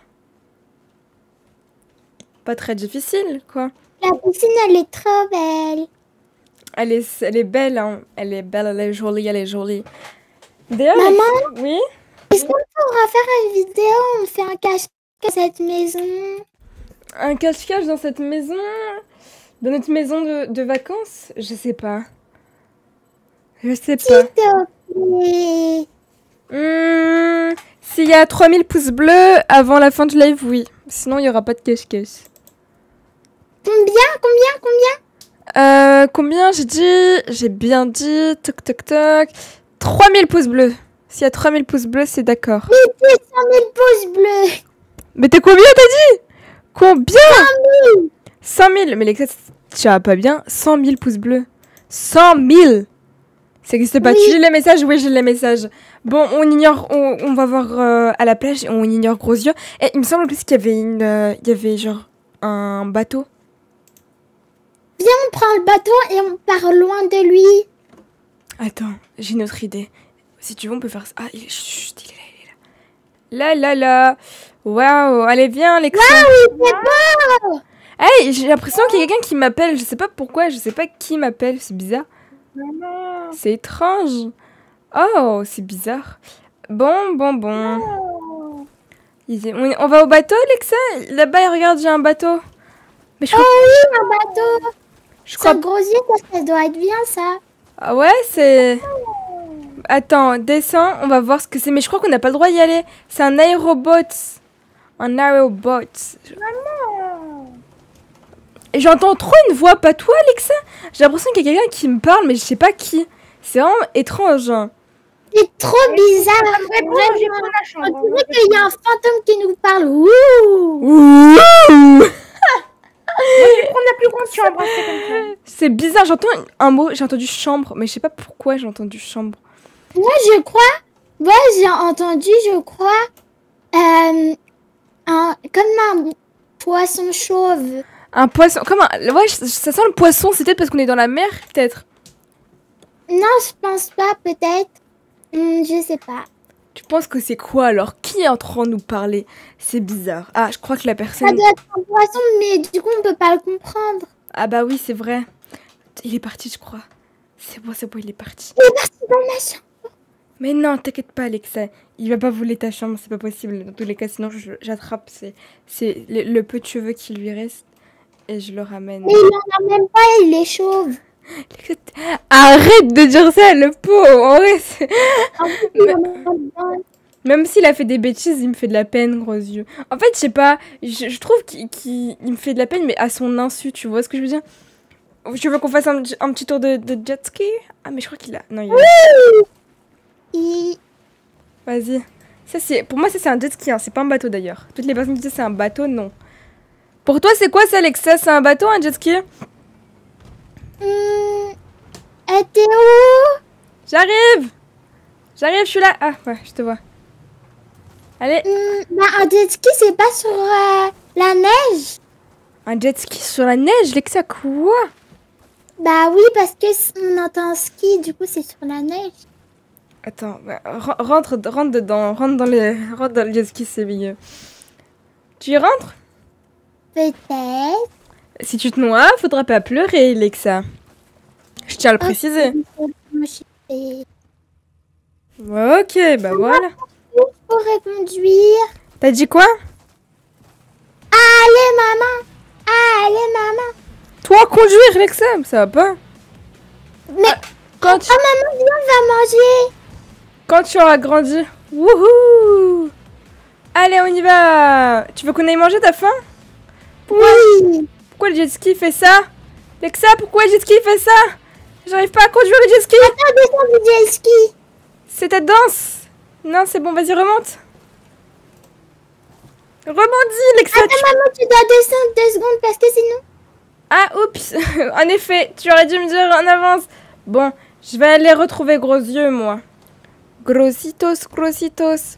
Pas très difficile, quoi. la piscine, elle est trop belle. Elle est, elle est belle, hein. Elle est belle, elle est jolie, elle est jolie. D'ailleurs, Maman, oui? est-ce qu'on pourra faire une vidéo? On fait un cache à cette maison. Un cache-cache dans cette maison? Dans notre maison de, de vacances? Je sais pas. Je sais pas. S'il te plaît. Hmm, S'il y a trois mille pouces bleus avant la fin du live, oui. Sinon, il y aura pas de cache-cache. Combien, combien, combien? Euh, combien j'ai dit? J'ai bien dit. Toc, toc, toc. trois mille pouces bleus. S'il y a trois mille pouces bleus, c'est d'accord. Mais deux cent mille pouces bleus. Mais t'es combien, t'as dit? Combien? cent mille. Mais Lexa, tu vas pas bien? cent mille pouces bleus. cent mille. Ça existe pas. Oui. Tu lis les messages? Oui, j'ai les messages. Bon, on ignore, on, on va voir euh, à la plage, on ignore Gros Yeux. Et il me semble en plus qu'il y avait une, euh, il y avait genre un bateau. Viens, on prend le bateau et on part loin de lui. Attends, j'ai une autre idée. Si tu veux, on peut faire ça. Ah, il est, chut, il est là, il est là. Là, là, là. Waouh, allez, viens, Alexa. C'est beau. Hey, j'ai l'impression qu'il y a quelqu'un qui m'appelle. Je sais pas pourquoi, je sais pas qui m'appelle. C'est bizarre. Maman. C'est étrange. Oh, c'est bizarre. Bon, bon, bon. Il- On, on va au bateau, Alexa? Là-bas, regarde, j'ai un bateau. Mais je Oh crois, oui, un bateau. je crois Ça grossit, ça, ça doit être bien, ça. Ah ouais, c'est... Attends, descends, on va voir ce que c'est. Mais je crois qu'on n'a pas le droit d'y aller. C'est un aérobot. Un aérobot. Et j'entends trop une voix, pas toi, Alexa? J'ai l'impression qu'il y a quelqu'un qui me parle, mais je sais pas qui. C'est vraiment étrange. Hein. C'est trop bizarre. Vraiment, j'ai Vraiment. pris la chambre. On dirait qu'il y a un fantôme qui nous parle. Ouh. Ouh. Je vais prendre la plus grande chambre. C'est comme ça. C'est bizarre, j'entends un mot, j'ai entendu chambre, mais je sais pas pourquoi j'ai entendu chambre. Moi, je crois. Moi, j'ai entendu, je crois, euh, un, comme un poisson chauve. Un poisson, comme un... Ouais, ça sent le poisson, c'est peut-être parce qu'on est dans la mer, peut-être. Non, je pense pas, peut-être. Hmm, je sais pas. Tu penses que c'est quoi alors? Qui est en train de nous parler? C'est bizarre. Ah, je crois que la Ça personne... doit être un poisson, mais du coup, on peut pas le comprendre. Ah bah oui, c'est vrai. Il est parti, je crois. C'est bon, c'est bon, il est parti. Il est parti dans ma chambre. Mais non, t'inquiète pas, Alexa. Il va pas voler ta chambre, c'est pas possible. Dans tous les cas, sinon je- j'attrape c'est c'est le, le peu de cheveux qui lui reste et je le ramène. Mais il en a même pas, il est chauve. Arrête de dire ça, le pauvre. En vrai, c'est- En plus, il en a dedans. même s'il a fait des bêtises, il me fait de la peine, gros yeux. En fait, je sais pas, je, je trouve qu'il qu'il- il me fait de la peine, mais à son insu, tu vois ce que je veux dire? Tu veux qu'on fasse un, un petit tour de, de jet ski? Ah, mais je crois qu'il a. Non, il a. Il... Vas-y. Ça, c'est... Pour moi, ça, c'est un jet ski, hein. C'est pas un bateau d'ailleurs. Toutes les personnes qui disent c'est un bateau, non. Pour toi, c'est quoi ça, Alexa? C'est un bateau, un jet ski? Hmm... Eh, t'es où? J'arrive! J'arrive, je suis là. Ah, ouais, je te vois. Allez, Hmm, bah, un jet ski, c'est pas sur euh, la neige. un jet ski sur la neige, Alexa, quoi? Bah oui, parce que si on entend ski, du coup, c'est sur la neige. Attends, bah, re- rentre, rentre dedans, rentre dans, les, rentre dans le jet ski, c'est mieux. Tu y rentres? Peut-être. Si tu te noies, faudra pas pleurer, Alexa. Je tiens à le préciser. Et... Ok, bah voilà. Je pourrais conduire. T'as dit quoi? Allez, maman. Allez, maman. Toi, conduire, Alexa, ça va pas. Mais... Quand tu, Oh, maman, viens, on va manger. quand tu auras grandi. Wouhou! Allez, on y va! Tu veux qu'on aille manger, t'as faim? Oui. Pourquoi le jet ski fait ça? Alexa, pourquoi le jet ski fait ça? J'arrive pas à conduire le jet ski! Attends, descends du jet ski. C'est ta danse! Non, c'est bon, vas-y, remonte! Rebondis, Alexa! Attends, tu- maman, tu dois descendre deux secondes parce que sinon... Ah, oups! En effet, tu aurais dû me dire en avance. Bon, je vais aller retrouver Gros Yeux, moi. Grositos, Grositos.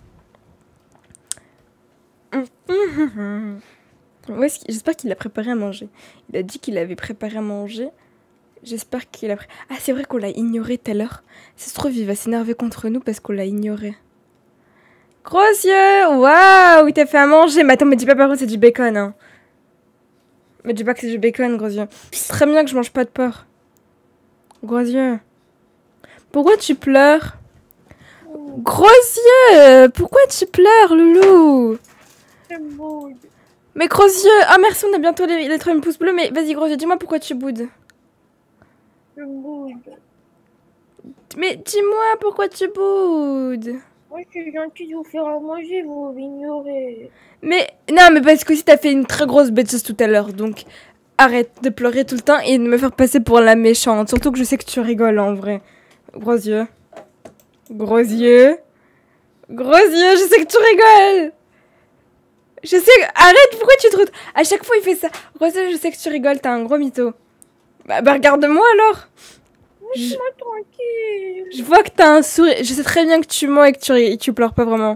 Où est-ce qu'il- J'espère qu'il a préparé à manger. Il a dit qu'il avait préparé à manger. J'espère qu'il a... pré- Ah, c'est vrai qu'on l'a ignoré tout à l'heure. Ça se trouve, il va s'énerver contre nous parce qu'on l'a ignoré. Gros Yeux! Waouh! Il t'a fait à manger. Mais attends, me dis pas par contre c'est du bacon, hein. Me dis pas que c'est du bacon, Gros Yeux. C'est très bien que je mange pas de porc. Gros Yeux. Pourquoi tu pleures? Gros Yeux! Pourquoi tu pleures, loulou? Je boude. Mais Gros Yeux! Ah merci, on a bientôt les, les trois pouces bleus, mais vas-y Gros Yeux, dis-moi pourquoi tu boudes. Je boude. Mais dis-moi pourquoi tu boudes. Moi, je suis gentille de vous faire à manger, vous ignorez. Mais non, mais parce que si t'as fait une très grosse bêtise tout à l'heure, donc arrête de pleurer tout le temps et de me faire passer pour la méchante. Surtout que je sais que tu rigoles en vrai. Gros Yeux. Gros Yeux. Gros Yeux, je sais que tu rigoles. Je sais que... Arrête, pourquoi tu te... re- À chaque fois, il fait ça. Gros Yeux, je sais que tu rigoles, t'as un gros mytho. Bah, bah regarde-moi alors. Je... Laisse-moi tranquille. je vois que t'as un sourire. Je sais très bien que tu mens et que tu, ri- tu pleures pas vraiment.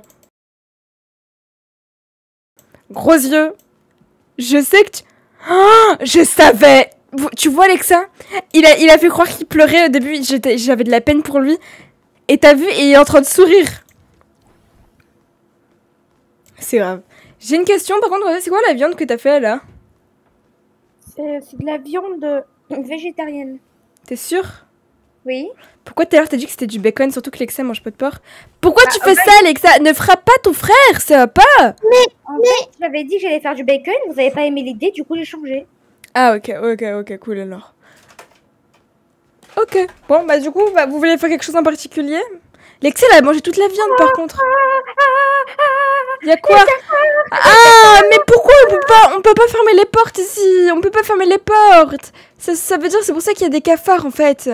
Gros Yeux. Je sais que tu... Oh, je savais. Vous- Tu vois Alexa, il a, il a fait croire qu'il pleurait au début. J'étais, j'avais de la peine pour lui. Et t'as vu, et il est en train de sourire. C'est grave. J'ai une question par contre, c'est quoi la viande que t'as fait là? C'est c'est de la viande végétarienne. T'es sûr? Oui. Pourquoi tout à l'heure t'as dit que c'était du bacon, surtout que Alexa mange pas de porc? Pourquoi Bah, tu en fais fait- ça Alexa? Ne frappe pas ton frère, ça va pas? En fait, j'avais dit que j'allais faire du bacon, vous avez pas aimé l'idée, du coup j'ai changé. Ah ok, ok, ok, cool alors. Ok, bon bah du coup, bah, vous voulez faire quelque chose en particulier? Alexa elle a mangé toute la viande par contre. Y'a quoi? Ah mais pourquoi on peut pas, on peut pas fermer les portes ici? On peut pas fermer les portes. Ça, ça veut dire c'est pour ça qu'il y a des cafards en fait.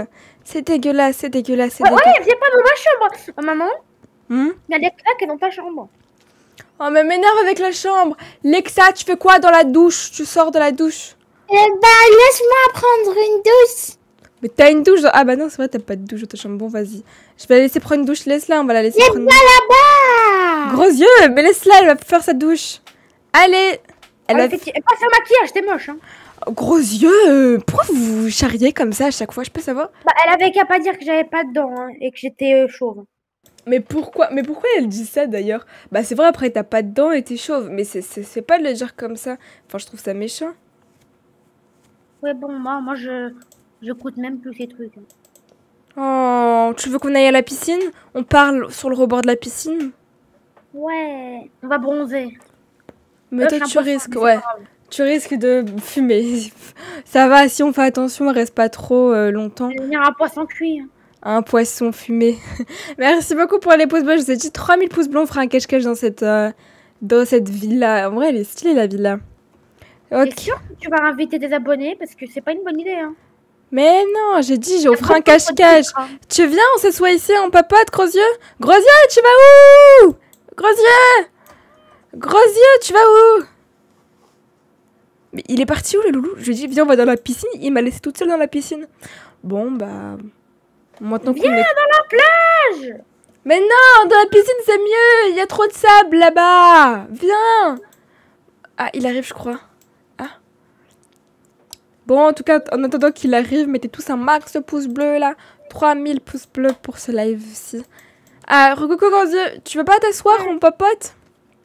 C'est dégueulasse, c'est dégueulasse, c'est Ouais, dégueulasse. ouais, viens pas dans ma chambre. Oh, maman, Hmm il y a des claques dans ta chambre. Oh, mais m'énerve avec la chambre. Lexa, tu fais quoi dans la douche? Tu sors de la douche? Eh ben, laisse-moi prendre une douche. Mais t'as une douche dans... Ah bah non, c'est vrai, t'as pas de douche dans ta chambre. Bon, vas-y. Je vais la laisser prendre une douche. Laisse-la, on va la laisser Viens prendre une là-bas. Gros yeux, mais laisse-la, elle va faire sa douche. Allez. Elle Elle va... fait pas sur maquillage, t'es moche. Hein. Gros yeux, euh, pourquoi vous vous charriez comme ça à chaque fois? Je peux savoir? Bah, elle avait qu'à pas dire que j'avais pas de dents hein, et que j'étais euh, chauve. Mais pourquoi? Mais pourquoi elle dit ça d'ailleurs? Bah c'est vrai, après t'as pas de dents et t'es chauve. Mais c'est- c'est c'est pas de le dire comme ça. Enfin, je trouve ça méchant. Ouais, bon, moi, moi je j'écoute même plus ces trucs. hein. Oh, tu veux qu'on aille à la piscine? On parle sur le rebord de la piscine? Ouais, on va bronzer. Mais Euh, toi je suis un tu poisson, risques, mais c'est ouais. pas grave. Tu risques de fumer. Ça va, si on fait attention, on reste pas trop euh, longtemps. Je vais devenir un poisson cuit. hein. Un poisson fumé. Merci beaucoup pour les pouces bleus. Je vous ai dit trois mille pouces bleus, on fera un cache-cache dans cette, euh, dans cette villa. En vrai, elle est stylée la villa. T'es Ok. sûr que tu vas inviter des abonnés parce que c'est pas une bonne idée. Hein. Mais non, j'ai dit, j'ai offert un Beaucoup trop de cache-cache. titres, hein. Tu viens, on s'assoit ici, on papote, gros yeux? Gros yeux, tu vas où? Gros yeux? Gros yeux, tu vas où? Mais il est parti où le loulou? Je lui ai dit, viens, on va dans la piscine. Il m'a laissé toute seule dans la piscine. Bon, bah. Maintenant qu'on Viens est. dans la plage. Mais non, dans la piscine c'est mieux. Il y a trop de sable là-bas. Viens. Ah, il arrive, je crois. Ah. Bon, en tout cas, en attendant qu'il arrive, mettez tous un max de pouces bleus là. trois mille pouces bleus pour ce live-ci. Ah, Rococo gros yeux, tu veux pas t'asseoir, on papote?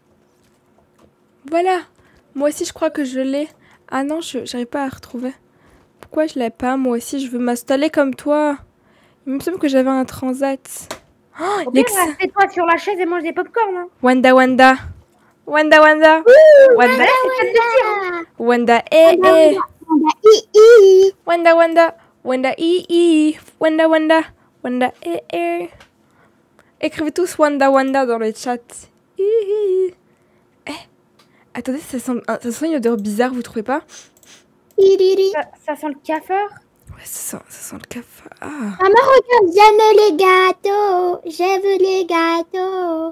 Voilà. Moi aussi, je crois que je l'ai. Ah non, je j'arrive pas à retrouver. Pourquoi je l'ai pas? Moi aussi, je veux m'installer comme toi. Il me semble que j'avais un transat. Oh, Au pire, Lex- assieds-toi sur la chaise et mange des popcorn. Hein. Wanda, Wanda. Wanda, Wanda. Wanda, Ah, Wanda, eh, eh. hi, hi. Wanda, Wanda. Wanda, i, i. Wanda, Wanda. Wanda, eh, eh. Écrivez tous Wanda, Wanda dans le chat. Hi, hi. Eh. Attendez, ça sent, ça sent une odeur bizarre, vous trouvez pas? Hi, hi, hi. Ça, ça sent le cafard. Ouais, ça sent, ça sent le café. Ah. Maman, regarde, j'aime les gâteaux. Je veux les gâteaux.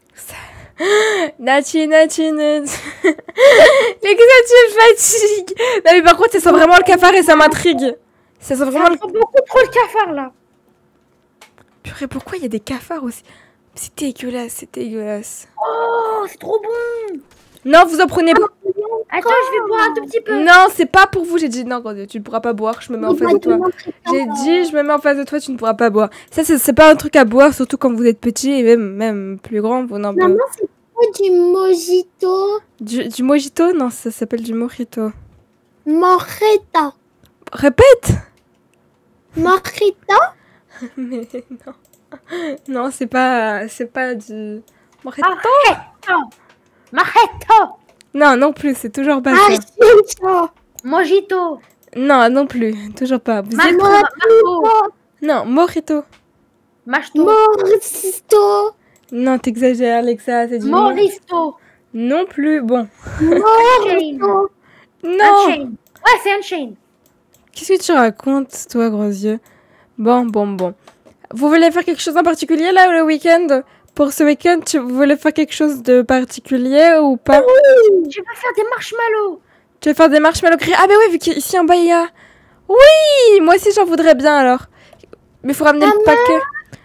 Nachi, Nachi, Nachi. Les gars, tu me fatigues. Non, mais par contre, ça sent vraiment le cafard et ça m'intrigue. Ça sent vraiment Ça le... sent beaucoup trop le cafard là. Purée, pourquoi il y a des cafards aussi? C'est dégueulasse, c'est dégueulasse. Oh, c'est trop bon. Non, vous en prenez pas. Attends, je vais boire un tout petit peu. Non, c'est pas pour vous. J'ai dit non, gros, tu ne pourras pas boire. Je me mets en face de toi. J'ai dit, je me mets en face de toi, tu ne pourras pas boire. Ça, c'est c'est pas un truc à boire, surtout quand vous êtes petit et même, même plus grand. Vous n'en Maman, buvez. c'est quoi du mojito? Du, du mojito? Non, ça s'appelle du mojito. Morita. Répète. Morita? Mais non. Non, c'est pas, c'est pas du mojito. Marretto. Marretto. Non, non plus, c'est toujours pas Ah, ça. c'est ça. Mojito. Non, non plus, toujours pas. Vous êtes... Marco. Marco. Non, mojito. Machto. Moristo. Non, t'exagères, Alexa, c'est du mo- Moristo. Non plus, bon. Moristo. Non. Unchained. Ouais, c'est Unchained. Qu'est-ce que tu racontes, toi, gros yeux? Bon, bon, bon. Vous voulez faire quelque chose en particulier, là, le week-end? Pour ce week-end, tu vous voulez faire quelque chose de particulier ou pas? Je vais faire des marshmallows. Tu veux faire des marshmallows grillés? Ah, bah oui, vu qu'ici en bas, il y a... Oui! Moi aussi, j'en voudrais bien, alors. Mais il faut ramener le paquet.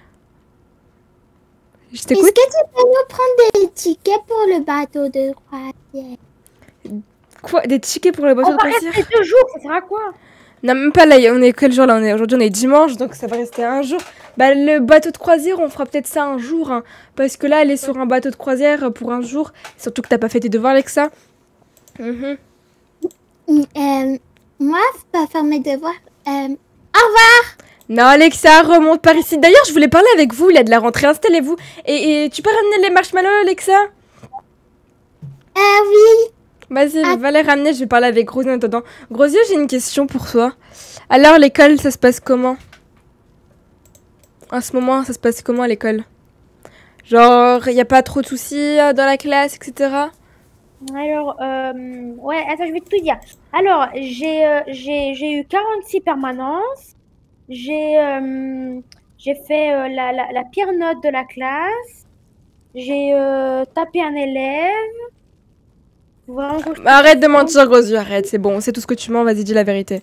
Je Est-ce t'écoute? que tu peux nous prendre des tickets pour le bateau de croisière? Quoi? Des tickets pour le bateau On de va croisière? rester deux jours, ça sert à quoi? Non, même pas là, on est quel jour là? On est aujourd'hui, on est dimanche, donc ça va rester un jour. Bah, le bateau de croisière, on fera peut-être ça un jour, hein, parce que là, aller sur un bateau de croisière pour un jour, surtout que t'as pas fait tes devoirs avec ça. Mhm. Euh, moi, je peux pas faire mes devoirs. Euh, Non, Alexa, remonte par ici. D'ailleurs, je voulais parler avec vous, il y a de la rentrée, installez-vous. Et, et tu peux ramener les marshmallows, Alexa? euh, oui. Vas-y, Ah. va les ramener, je vais parler avec Rosy en attendant. Grosy, j'ai une question pour toi. Alors, l'école, ça se passe comment? En ce moment, ça se passe comment à l'école? Genre, y a pas trop de soucis euh, dans la classe, et cetera. Alors, euh, ouais, attends, je vais tout dire. Alors, j'ai euh, j'ai j'ai eu quarante-six permanences. j'ai euh, j'ai fait euh, la, la, la pire note de la classe. J'ai euh, tapé un élève. Faut vraiment que je Bah, arrête de mentir, gros yeux, arrête, c'est bon, c'est tout ce que tu mens, vas-y, dis la vérité.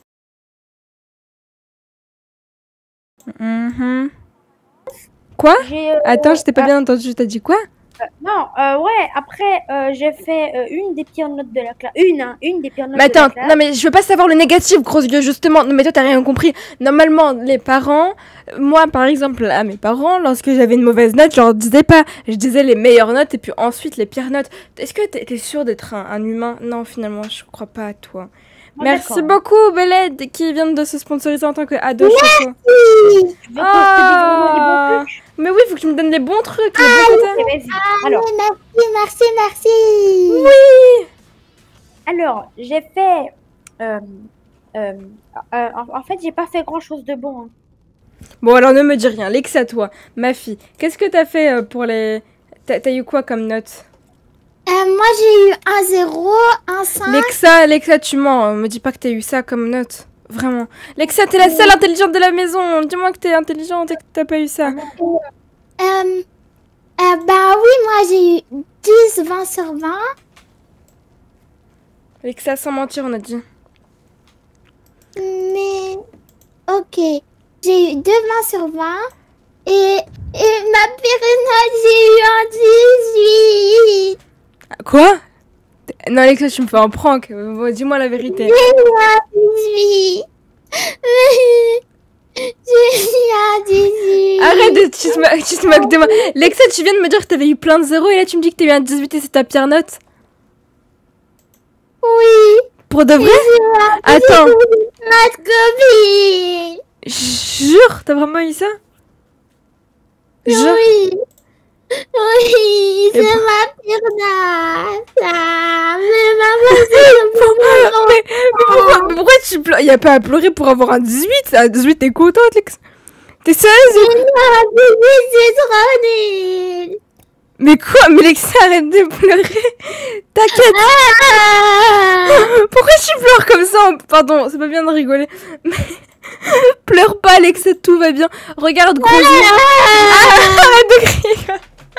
Mhm. Quoi? j'ai, euh, Attends, je t'ai pas euh, bien entendu, t'as dit quoi? non, euh, ouais, après, euh, j'ai fait euh, une des pires notes de la classe. Une, hein, une des pires notes Mais de la attends, classe. non mais je veux pas savoir le négatif, gros yeux, justement. Non mais toi t'as rien compris. Normalement, les parents, moi par exemple, à mes parents, lorsque j'avais une mauvaise note, je leur disais pas. Je disais les meilleures notes et puis ensuite les pires notes. Est-ce que t'es t'es sûr d'être un, un humain? Non, finalement, je crois pas à toi. Ah, Merci d'accord. beaucoup, Beled, qui vient de se sponsoriser en tant que ado choco. Tu veux que je te dise vraiment les bons Ah, trucs? mais oui, faut que tu me donnes les bons trucs, les bons côtés. Ok, vas-y. Ah, Alors, oui, merci, merci, merci. Oui. alors j'ai fait. euh, euh, euh, en, en fait, j'ai pas fait grand-chose de bon, hein. Bon, alors ne me dis rien. Lex, à toi, ma fille. Qu'est-ce que t'as fait euh, pour les... T'as t'as eu quoi comme note? Euh, moi, j'ai eu un zéro, un cinq. Lexa, Lexa, tu mens. Me dis pas que t'as eu ça comme note. Vraiment. Lexa, t'es la seule intelligente de la maison. Dis-moi que t'es intelligente et que t'as pas eu ça. Euh, euh, bah oui, moi, j'ai eu dix, vingt sur vingt. Lexa, sans mentir, on a dit. Mais, ok. J'ai eu deux vingt sur vingt. Et, et ma pire note, j'ai eu un dix-huit. Quoi? Non, Lexa, tu me fais un prank. Euh, bon, dis-moi la vérité. J'ai eu un dix-huit. J'ai eu un dix-huit. Arrête de tu te mo- tu te moques de moi. Lexa, tu viens de me dire que t'avais eu plein de zéros et là tu me dis que t'as eu un dix-huit et c'est ta pire note. Oui. Pour de vrai? J'ai eu un Attends. dix-huit, notre copine. Jure, t'as vraiment eu ça? Jure. Oui. Oui, c'est Et pour- ma pire note. Ah, mais maman, c'est le plus Mais, mais pourquoi, mais pourquoi tu pleures? Y a pas à pleurer pour avoir un dix-huit. À dix-huit, t'es contente, Lex. T'es sérieuse? Un dix-huit, c'est trop nul. Mais quoi? Mais Lex, arrête de pleurer. T'inquiète. Ah. Pourquoi tu pleures comme ça? Pardon, c'est pas bien de rigoler. Mais pleure pas, Lex, tout va bien. Regarde, gros yeux. Ah, arrête de crier.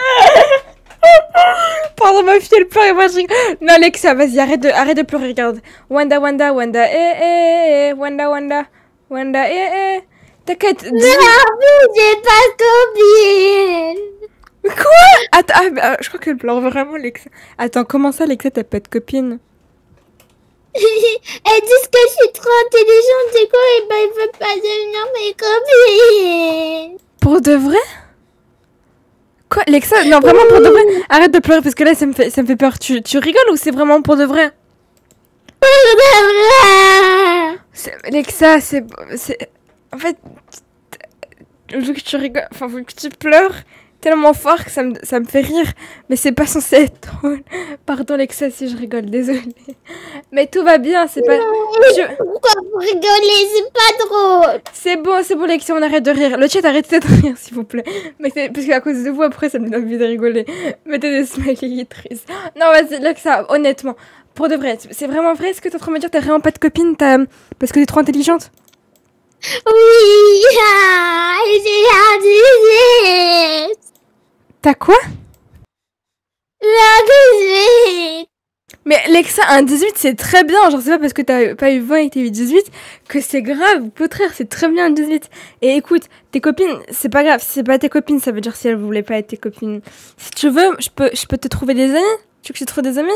Pardon, ma fille, elle pleure et moi je rigole. Non, Lexa, vas-y, arrête de, arrête de pleurer, regarde. Wanda, Wanda, Wanda, eh, eh, eh, Wanda, Wanda, Wanda, eh, eh. T'inquiète, dis... Non, j'ai pas de copine. Quoi? Attends, ah, bah, je crois qu'elle pleure vraiment, Lexa. Attends, comment ça, Lexa, t'as pas de copine? Elles disent que je suis trop intelligente, du coup, et ben ils veulent pas devenir mes copines. Pour de vrai? Quoi, Lexa? Non, vraiment pour de vrai? Arrête de pleurer parce que là, ça me fait, ça me fait peur. Tu, tu rigoles ou c'est vraiment pour de vrai? Pour de vrai. C'est- Lexa, c'est... c'est... En fait... Je veux que tu rigoles... Enfin, faut que tu pleures tellement fort que ça me, ça me fait rire. Mais c'est pas censé être drôle. Pardon, Lexa, si je rigole, désolée. Mais tout va bien, c'est pas... Je- Pourquoi vous rigolez? C'est pas drôle. C'est bon, c'est bon, Lexa, on arrête de rire. Le chat, arrêtez de rire, s'il vous plaît. Mais c'est... Parce qu'à cause de vous, après, ça me donne envie de rigoler. Mettez des smileys tristes. Non, vas-y, Lexa, honnêtement. Pour de vrai, c'est vraiment vrai ce que t'es en train de me dire? T'as vraiment pas de copine, t'as... Parce que t'es trop intelligente? Oui, ah, j'ai un dix-huit. T'as quoi? Un dix-huit. Mais Lexa, un dix-huit, c'est très bien. Genre, c'est pas parce que t'as pas eu vingt et que t'as eu dix-huit que c'est grave. Au contraire, c'est très bien un dix-huit. Et écoute, tes copines, c'est pas grave. Si c'est pas tes copines, ça veut dire si elles voulaient pas être tes copines. Si tu veux, je peux, je peux te trouver des amis. Tu veux que je te trouve des amis?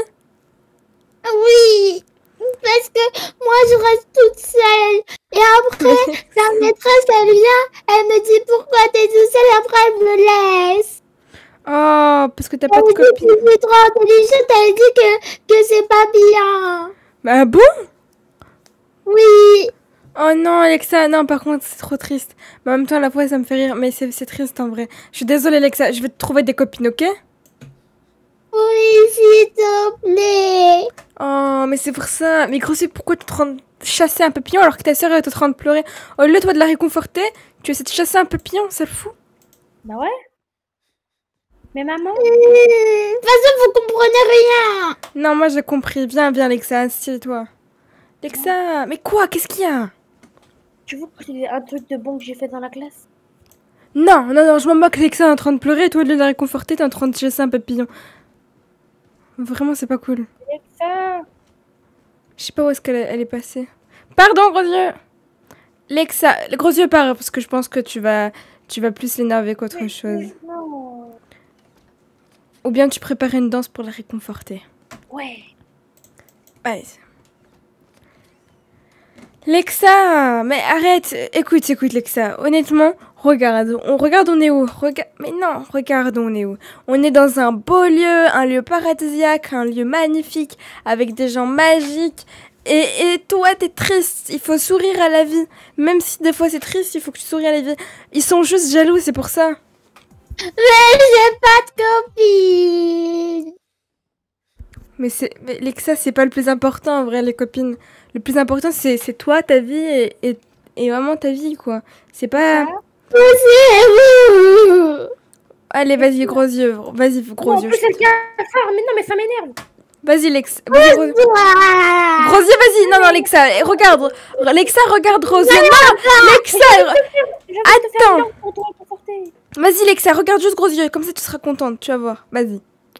Oui, parce que moi je reste toute seule. Et après, la maîtresse elle vient, elle me dit pourquoi t'es toute seule, après elle me laisse. Oh, parce que t'as pas Elle de me dit que copine. je suis trop intelligente, elle dit que, que c'est pas bien. Bah bon? Oui, Oh non, Alexa, non, par contre, c'est trop triste. Mais en même temps, à la fois, ça me fait rire. Mais c'est c'est triste en vrai. Je suis désolée, Alexa. Je vais te trouver des copines, ok? oui, s'il te plaît. Oh, mais c'est pour ça. Mais gros, c'est pourquoi tu es en train de chasser un papillon alors que ta sœur est en train de pleurer? Au lieu, toi, de la réconforter, tu essaies de chasser un papillon, c'est le fou. Bah ouais. Mais maman, Hum, De toute façon, vous comprenez rien. Non, moi, j'ai compris. Viens, viens, Alexa, assieds-toi. Alexa, mais quoi? Qu'est-ce qu'il y a? Tu veux que je te dise un truc de bon que j'ai fait dans la classe? Non, non, non, je m'en moque, Lexa est en train de pleurer, et toi, au lieu de la réconforter, t'es en train de chasser un papillon. Vraiment, c'est pas cool. Lexa. Je sais pas où est-ce qu'elle elle est passée. Pardon, gros yeux. Lexa, gros yeux, pars, parce que je pense que tu vas, tu vas plus l'énerver qu'autre Mais- chose. mais non. Ou bien tu préparais une danse pour la réconforter. Ouais. Allez. Lexa, mais arrête, écoute, écoute Lexa, honnêtement, regarde, on regarde on est où, regarde, mais non, regarde on est où, on est dans un beau lieu, un lieu paradisiaque, un lieu magnifique, avec des gens magiques, et, et toi t'es triste, il faut sourire à la vie, même si des fois c'est triste, il faut que tu souris à la vie, ils sont juste jaloux, c'est pour ça. Mais j'ai pas de copine. Mais c'est, mais Lexa, c'est pas le plus important en vrai, les copines. Le plus important, c'est, c'est toi, ta vie et, et, et vraiment ta vie, quoi. C'est pas. C'est vous. Allez, vas-y, gros yeux. Vas-y, gros Oh, en yeux. plus, c'est le cafard. Mais non, mais ça m'énerve. Vas-y, Lex. Vas-y, gros... Ouah. gros yeux, vas-y. Non, non, Lexa, eh, regarde. Lexa, regarde gros yeux. Non, Lexa. Je vais te faire Attends. une danse pour te réconforter. Vas-y, Lexa, regarde juste gros yeux. Comme ça, tu seras contente. Tu vas voir. Vas-y.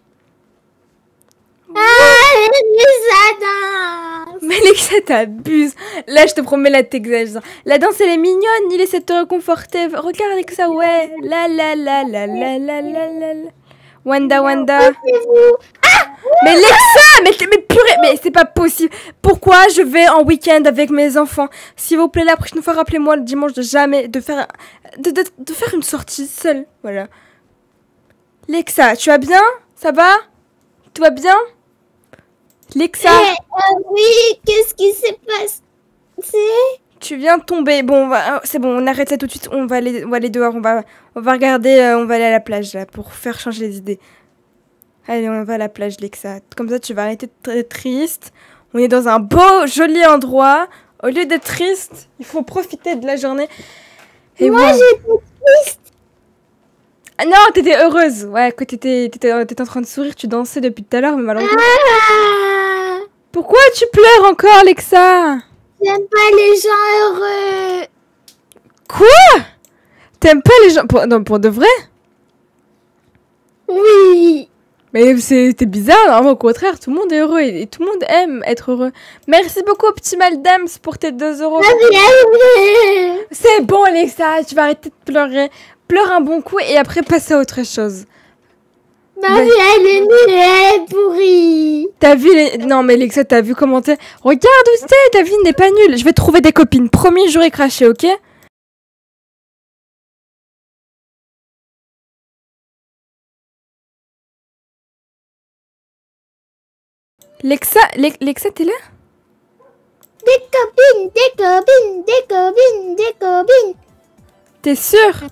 Ah, mais ça danse. Mais Lexa, t'abuses. Là, je te promets, là, t'exagères. La danse, elle est mignonne. Il essaie de te réconforter. Regarde, Lexa, ouais. La la la la la la la la la. Wanda, Wanda. C'est vous. Mais Lexa, mais, mais purée, mais c'est pas possible. Pourquoi je vais en week-end avec mes enfants? S'il vous plaît, la prochaine fois, rappelez-moi le dimanche de jamais de faire, de, de, de faire une sortie seule. Voilà. Lexa, tu vas bien? Ça va? Tout va bien? Lexa, Eh, euh, oui, qu'est-ce qui s'est passé? tu viens de tomber. Bon, on va- c'est bon, on arrête ça tout de suite. On va aller, on va aller dehors. On va, on va regarder. euh, on va aller à la plage là pour faire changer les idées. Allez, on va à la plage, Lexa. Comme ça, tu vas arrêter d'être triste. On est dans un beau, joli endroit. Au lieu d'être triste, il faut profiter de la journée. Et Moi, ouais. j'étais triste. Ah non, t'étais heureuse. Ouais, que t'étais, t'étais, t'étais en train de sourire, tu dansais depuis tout à l'heure, mais malheureusement. Ah, Pourquoi tu pleures encore, Lexa? j'aime pas les gens heureux. Quoi? T'aimes pas les gens pour, non, pour de vrai? Oui. Mais c'était bizarre, non, au contraire, tout le monde est heureux et, et tout le monde aime être heureux. Merci beaucoup, petit Maldams, pour tes deux euros. Bien. C'est bon, Alexa, tu vas arrêter de pleurer. Pleure un bon coup et après passe à autre chose. Ma Mais- vie, elle est nulle, elle est pourrie. T'as vu les... Non, mais Alexa, t'as vu comment t'es? Regarde où t'es, ta vie n'est pas nulle. Je vais trouver des copines. Promis, j'aurai craché, ok? Lexa, Le- Lexa, t'es là? Des copines, des copines, des copines, des copines. T'es sûre?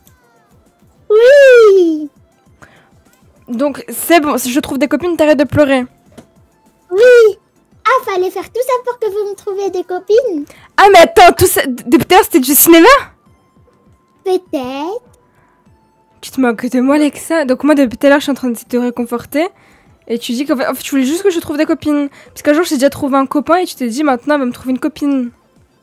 Oui. Donc, c'est bon, si je trouve des copines, t'arrêtes de pleurer. Oui. Ah, fallait faire tout ça pour que vous me trouviez des copines. Ah, mais attends, tout ça... Depuis tout à l'heure, c'était du cinéma? Peut-être. Tu te moques de moi, Lexa? Donc moi, depuis tout à l'heure, je suis en train de te réconforter. Et tu dis qu'en fait, en fait, tu voulais juste que je trouve des copines. Parce qu'un jour, j'ai déjà trouvé un copain et tu t'es dit, maintenant, elle va me trouver une copine.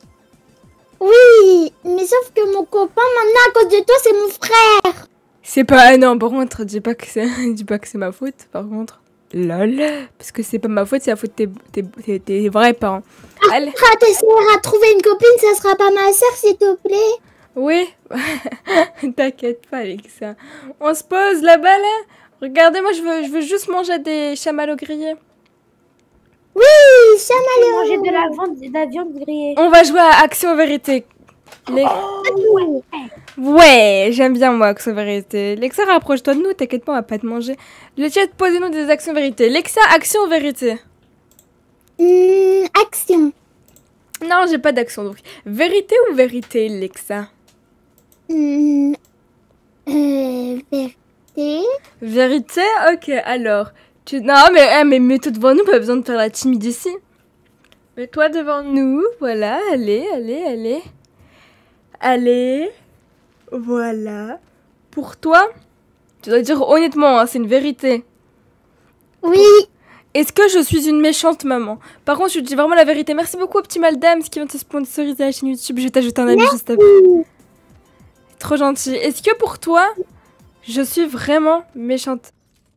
Oui, mais sauf que mon copain, maintenant, à cause de toi, c'est mon frère. C'est pas... Ah non, par contre, dis pas que c'est dis pas que c'est ma faute, par contre. Lol. Parce que c'est pas ma faute, c'est la faute de tes, tes, tes, tes vrais parents. Allez. Quand t'essaieras de trouver une copine, ça sera pas ma soeur, s'il te plaît. Oui. T'inquiète pas, Alexa. On se pose là-bas, là. Regardez, moi, je veux, je veux juste manger des chamallows grillés. Oui, J'ai chamallow. mangé de la viande, de la viande grillée. On va jouer à Action Vérité. Les... Oui. Ouais, j'aime bien moi Action Vérité. Lexa, rapproche-toi de nous, t'inquiète pas, on va pas te manger. Le chat, posez-nous des actions vérité. Lexa, Action Vérité. Hmm, action. Non, j'ai pas d'action donc. Vérité ou vérité, Lexa? Hmm, euh, vérité. Vérité? Ok, alors. Tu... Non, mais, ah, mais mets-toi devant nous, pas besoin de faire la timide ici. Mets-toi devant nous, voilà, allez, allez, allez. Allez, voilà. Pour toi, tu dois dire honnêtement, hein, c'est une vérité. Oui. Est-ce que je suis une méchante maman? Par contre, je te dis vraiment la vérité. Merci beaucoup, Optimal Dams, qui vient te sponsoriser la chaîne YouTube. Je vais t'ajouter un ami juste après. Trop gentil. Est-ce que pour toi, je suis vraiment méchante?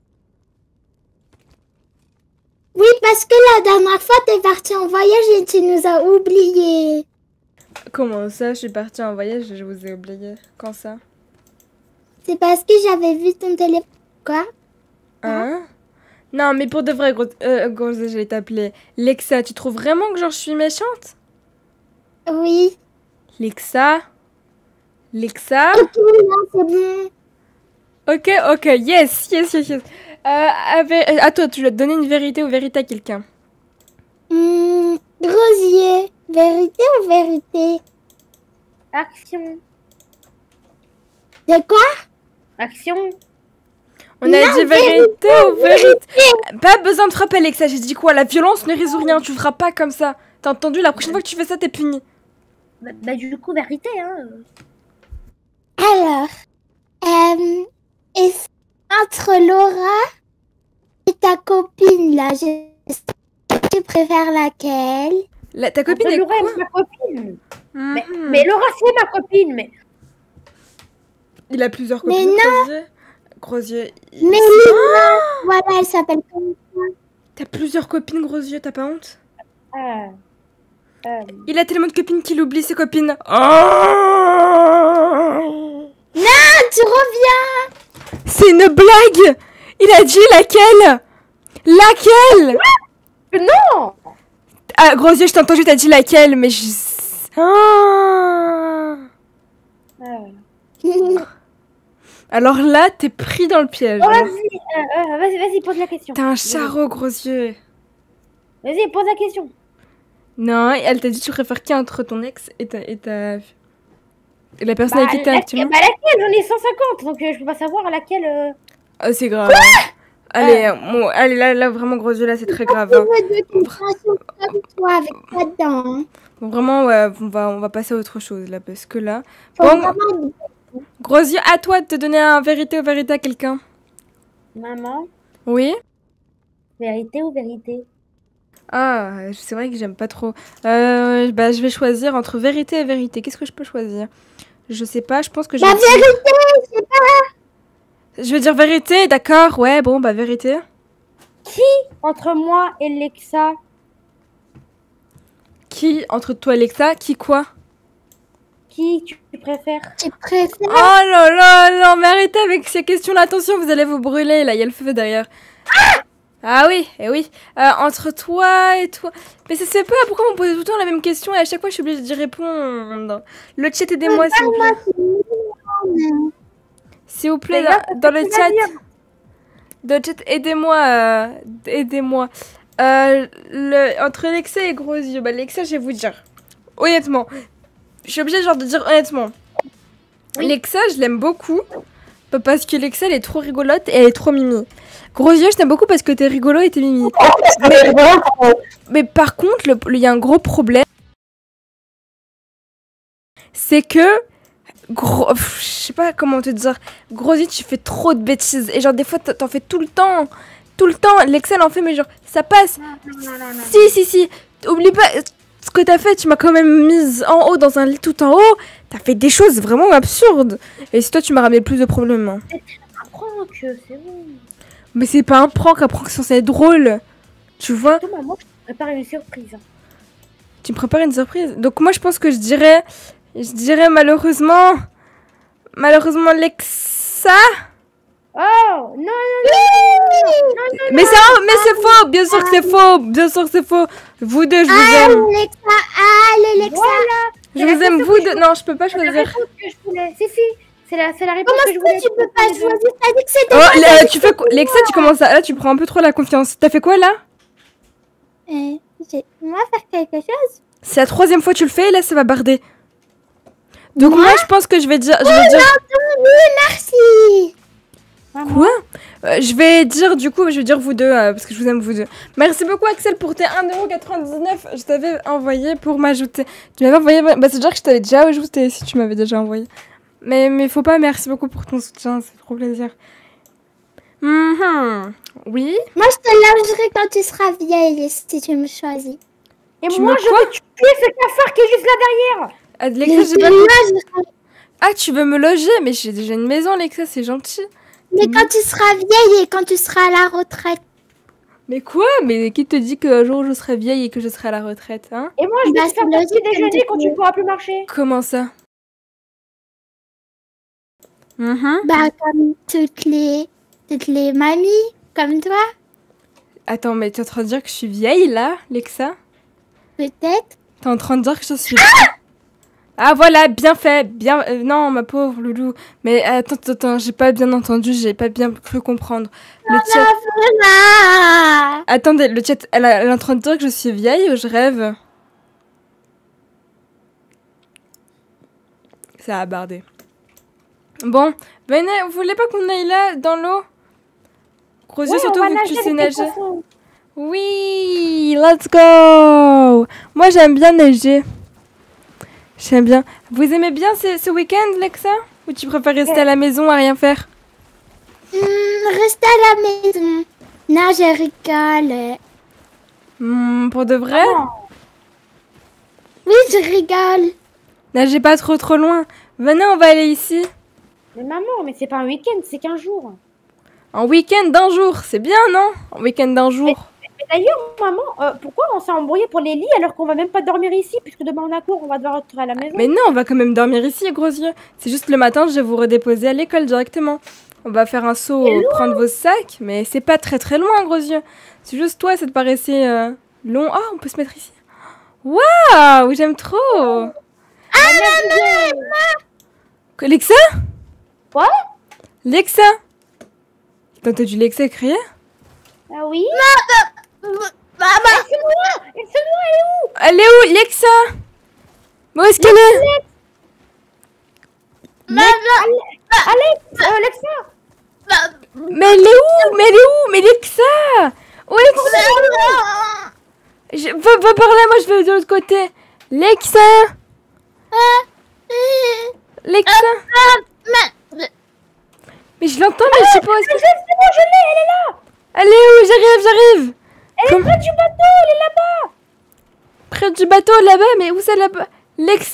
Oui, parce que la dernière fois, t'es parti en voyage et tu nous as oubliés. Comment ça? Je suis partie en voyage et je vous ai oublié. Quand ça? C'est parce que j'avais vu ton téléphone. Quoi? Hein? Non, mais pour de vrai, gros, euh, gros, je vais t'appeler. Lexa, tu trouves vraiment que genre je suis méchante? Oui. Lexa? Lexa? Ok, non, c'est bon. Ok, ok, yes, yes, yes, yes. Euh, avec, à toi, tu dois te donner une vérité ou vérité à quelqu'un. Hum, Grosier, vérité ou vérité? Action. De quoi? Action. On a Non, dit vérité ou vérité? Pas besoin de frapper, Lexa. J'ai dit quoi? La violence ne résout rien. Tu feras pas comme ça. T'as entendu? La prochaine fois que tu fais ça, t'es puni. Bah, bah, du coup, vérité, hein. Alors, euh, est-ce entre Laura et ta copine, là, je... tu préfères laquelle? La, ta copine Entre est Laura quoi? est ma copine. Mais, Mhm. mais Laura, c'est ma copine, mais... Il a plusieurs Mais copines. non. Grosier. Grosier. il- Mais Lina, voilà, elle s'appelle comme ça. T'as plusieurs copines, gros yeux, t'as pas honte? Ah. Euh, Il a tellement de copines qu'il oublie ses copines. Oh, Ah, tu reviens. c'est une blague! Il a dit laquelle? Laquelle? Non. Ah, gros yeux, je t'ai entendu, t'as dit laquelle, mais je... Ah. Euh. Alors là, t'es pris dans le piège. Oh, hein. vas-y, euh, euh, vas-y, vas-y, pose la question. T'es un charreau, gros yeux. Vas-y, pose la question. Non, elle t'a dit tu préfères qui entre ton ex et ta... Et, ta... et la personne avec qui t'es laquelle- actuellement? bah, laquelle? J'en ai cent cinquante, donc euh, je peux pas savoir laquelle... euh, Ah, c'est grave. Allez, euh, bon, allez, là, là, vraiment, gros yeux, là, c'est très grave. hein. Je veux de compréhension comme toi avec pas dedans. Hein. Bon, vraiment, ouais, on va, on va passer à autre chose, là, parce que là... Faut Bon, vraiment... gros yeux, à toi de te donner un vérité ou vérité à quelqu'un. Maman, Oui? vérité ou vérité? Ah, c'est vrai que j'aime pas trop. Euh, bah, je vais choisir entre vérité et vérité. Qu'est-ce que je peux choisir? Je sais pas, je pense que je La vais dire... vérité, c'est pas... Je vais dire vérité, d'accord, ouais, bon, bah, vérité. Entre moi et Lexa, Qui, entre toi et Lexa, qui quoi? qui tu préfères? Tu préfères... Oh là là, non, mais arrêtez avec ces questions-là. Attention, vous allez vous brûler, là, il y a le feu derrière. Ah oui, eh oui. Euh, entre toi et toi... Mais ça se fait pas, pourquoi vous me posez tout le temps la même question et à chaque fois je suis obligée d'y répondre? Le chat, aidez-moi, s'il vous plaît. S'il vous plaît, Regarde, dans, dans le tu vas chat... dire. Dans le chat, aidez-moi, euh, aidez-moi. Euh, le, entre Lexa et Gros Yeux, bah Lexa, je vais vous dire. Honnêtement, je suis obligée genre de dire honnêtement. Oui. Lexa, je l'aime beaucoup. Parce que Lexa, elle est trop rigolote et elle est trop mimi. Gros Yeux, je t'aime beaucoup parce que t'es rigolo et t'es mimi. Mais, mais par contre, le- le- il y a un gros problème. C'est que... Gros, pff, je sais pas comment te dire. Grosy, tu fais trop de bêtises. Et genre, des fois, t'en fais tout le temps. Tout le temps. L'Excel en fait, mais genre, ça passe. Non, non, non, non. Si, si, si. Oublie pas ce que t'as fait. Tu m'as quand même mise en haut, dans un lit tout en haut. T'as fait des choses vraiment absurdes. Et si toi, tu m'as ramené plus de problèmes. hein. Apprends que c'est bon. Mais c'est pas un prank. Un prank, c'est censé être drôle. Tu vois? Toi, maman, je te prépare une surprise. Tu me prépares une surprise. Donc, moi, je pense que je dirais... Je dirais malheureusement... Malheureusement, Lexa... Oh, non, non, non, non, non, Mais, ça, mais c'est faux, bien sûr que c'est faux, bien sûr que c'est faux. Vous deux, je vous Ah, aime. Lexa, ah, le Lexa. Voilà, Je vous aime, vous deux. Non, je peux pas c'est la choisir. réponse que je voulais. Si, si, c'est la, c'est la réponse Comment que je voulais. est-ce que tu peux pas choisir? T'as dit que c'était... Oh, là, tu fais quoi? Lexa, tu commences à... Là, tu prends un peu trop la confiance. T'as fait quoi, là? Euh, j'ai- on va faire quelque chose. C'est la troisième fois que tu le fais, et là, ça va barder. Donc, moi, je pense que je vais dire... Je vais Oh dire... non, oui, merci. Maman, Quoi? Euh, Je vais dire, du coup, je vais dire vous deux, euh, parce que je vous aime, vous deux. Merci beaucoup, Axel, pour tes un euro quatre-vingt-dix-neuf. Je t'avais envoyé pour m'ajouter. Tu m'avais envoyé... Bah, c'est dire que je t'avais déjà ajouté, si tu m'avais déjà envoyé. Mais, mais faut pas, merci beaucoup pour ton soutien, c'est trop plaisir. Mhm. Oui. Moi, je te lingerai quand tu seras vieille, si tu me choisis. Et Tu moi, me je quoi vais tuer ce cafard qui est juste là derrière. Alexa, Mais j'ai je pas... te lingerai. Ah, tu veux me loger? Mais j'ai déjà une maison, Alexa, c'est gentil. Mais quand tu seras vieille et quand tu seras à la retraite. Mais quoi? Mais qui te dit qu'un jour je serai vieille et que je serai à la retraite, hein? Et moi, je vais Bah, te faire c'est ton logique petit comme déjeuner t'es quand tu vieux. pourras plus marcher. Comment ça? Mhm. Bah, comme toutes les, toutes les mamies, comme toi, Attends, mais t'es en train de dire que je suis vieille, là, Alexa? peut-être. T'es en train de dire que je suis... Ah, voilà, bien fait, bien... euh, non, ma pauvre loulou. Mais attends, attends, attends, j'ai pas bien entendu, j'ai pas bien cru comprendre. Le chat... Ah, Attendez, le chat, elle, a- elle est en train de dire que je suis vieille ou je rêve? Ça a bardé. Bon, venez, vous voulez pas qu'on aille là, dans l'eau? Gros yeux, Ouais, surtout on va vu que tu nager sais avec les nager. poissons. Oui, let's go! Moi, j'aime bien nager. J'aime bien. Vous aimez bien ce, ce week-end, Lexa? Ou tu préfères rester à la maison à rien faire? hum, reste à la maison. Non, je rigole. Hmm, pour de vrai? Non. Oui, je rigole. Nagez pas trop trop loin. Venez, on va aller ici. Mais maman, mais c'est pas un week-end, c'est qu'un jour. En week-end d'un jour, c'est bien, non? En week-end d'un jour. Mais d'ailleurs, maman, euh, pourquoi on s'est embrouillé pour les lits alors qu'on va même pas dormir ici puisque demain on a cours, on va devoir rentrer à la maison. Mais non, on va quand même dormir ici, gros yeux. C'est juste le matin, je vais vous redéposer à l'école directement. On va faire un saut, prendre vos sacs, mais c'est pas très très loin, gros yeux. C'est juste toi, ça te paraissait euh, long. Ah, on peut se mettre ici. Waouh, j'aime trop. Ah, maman, Quoi, Lexa? Quoi? Lexa? T'as entendu Lexa crier? Ah oui? Maman, Elle se noie, elle se noie, elle est où? Elle est où, Lexa? Mais où est-ce qu'elle est? maman, Alex, euh, Alexa, Mais elle est où? Mais elle est où? Mais Lexa? Où est Lexa? Je... Va, va par là, moi je vais de l'autre côté. Lexa? Lexa? Mais je l'entends, mais je sais pas où est-ce que... c'est bon, je l'ai, elle est là. Elle est où? J'arrive, j'arrive. Elle Comme- est près du bateau, elle est là-bas. Près du bateau, là-bas, mais où c'est là-bas? Lexa?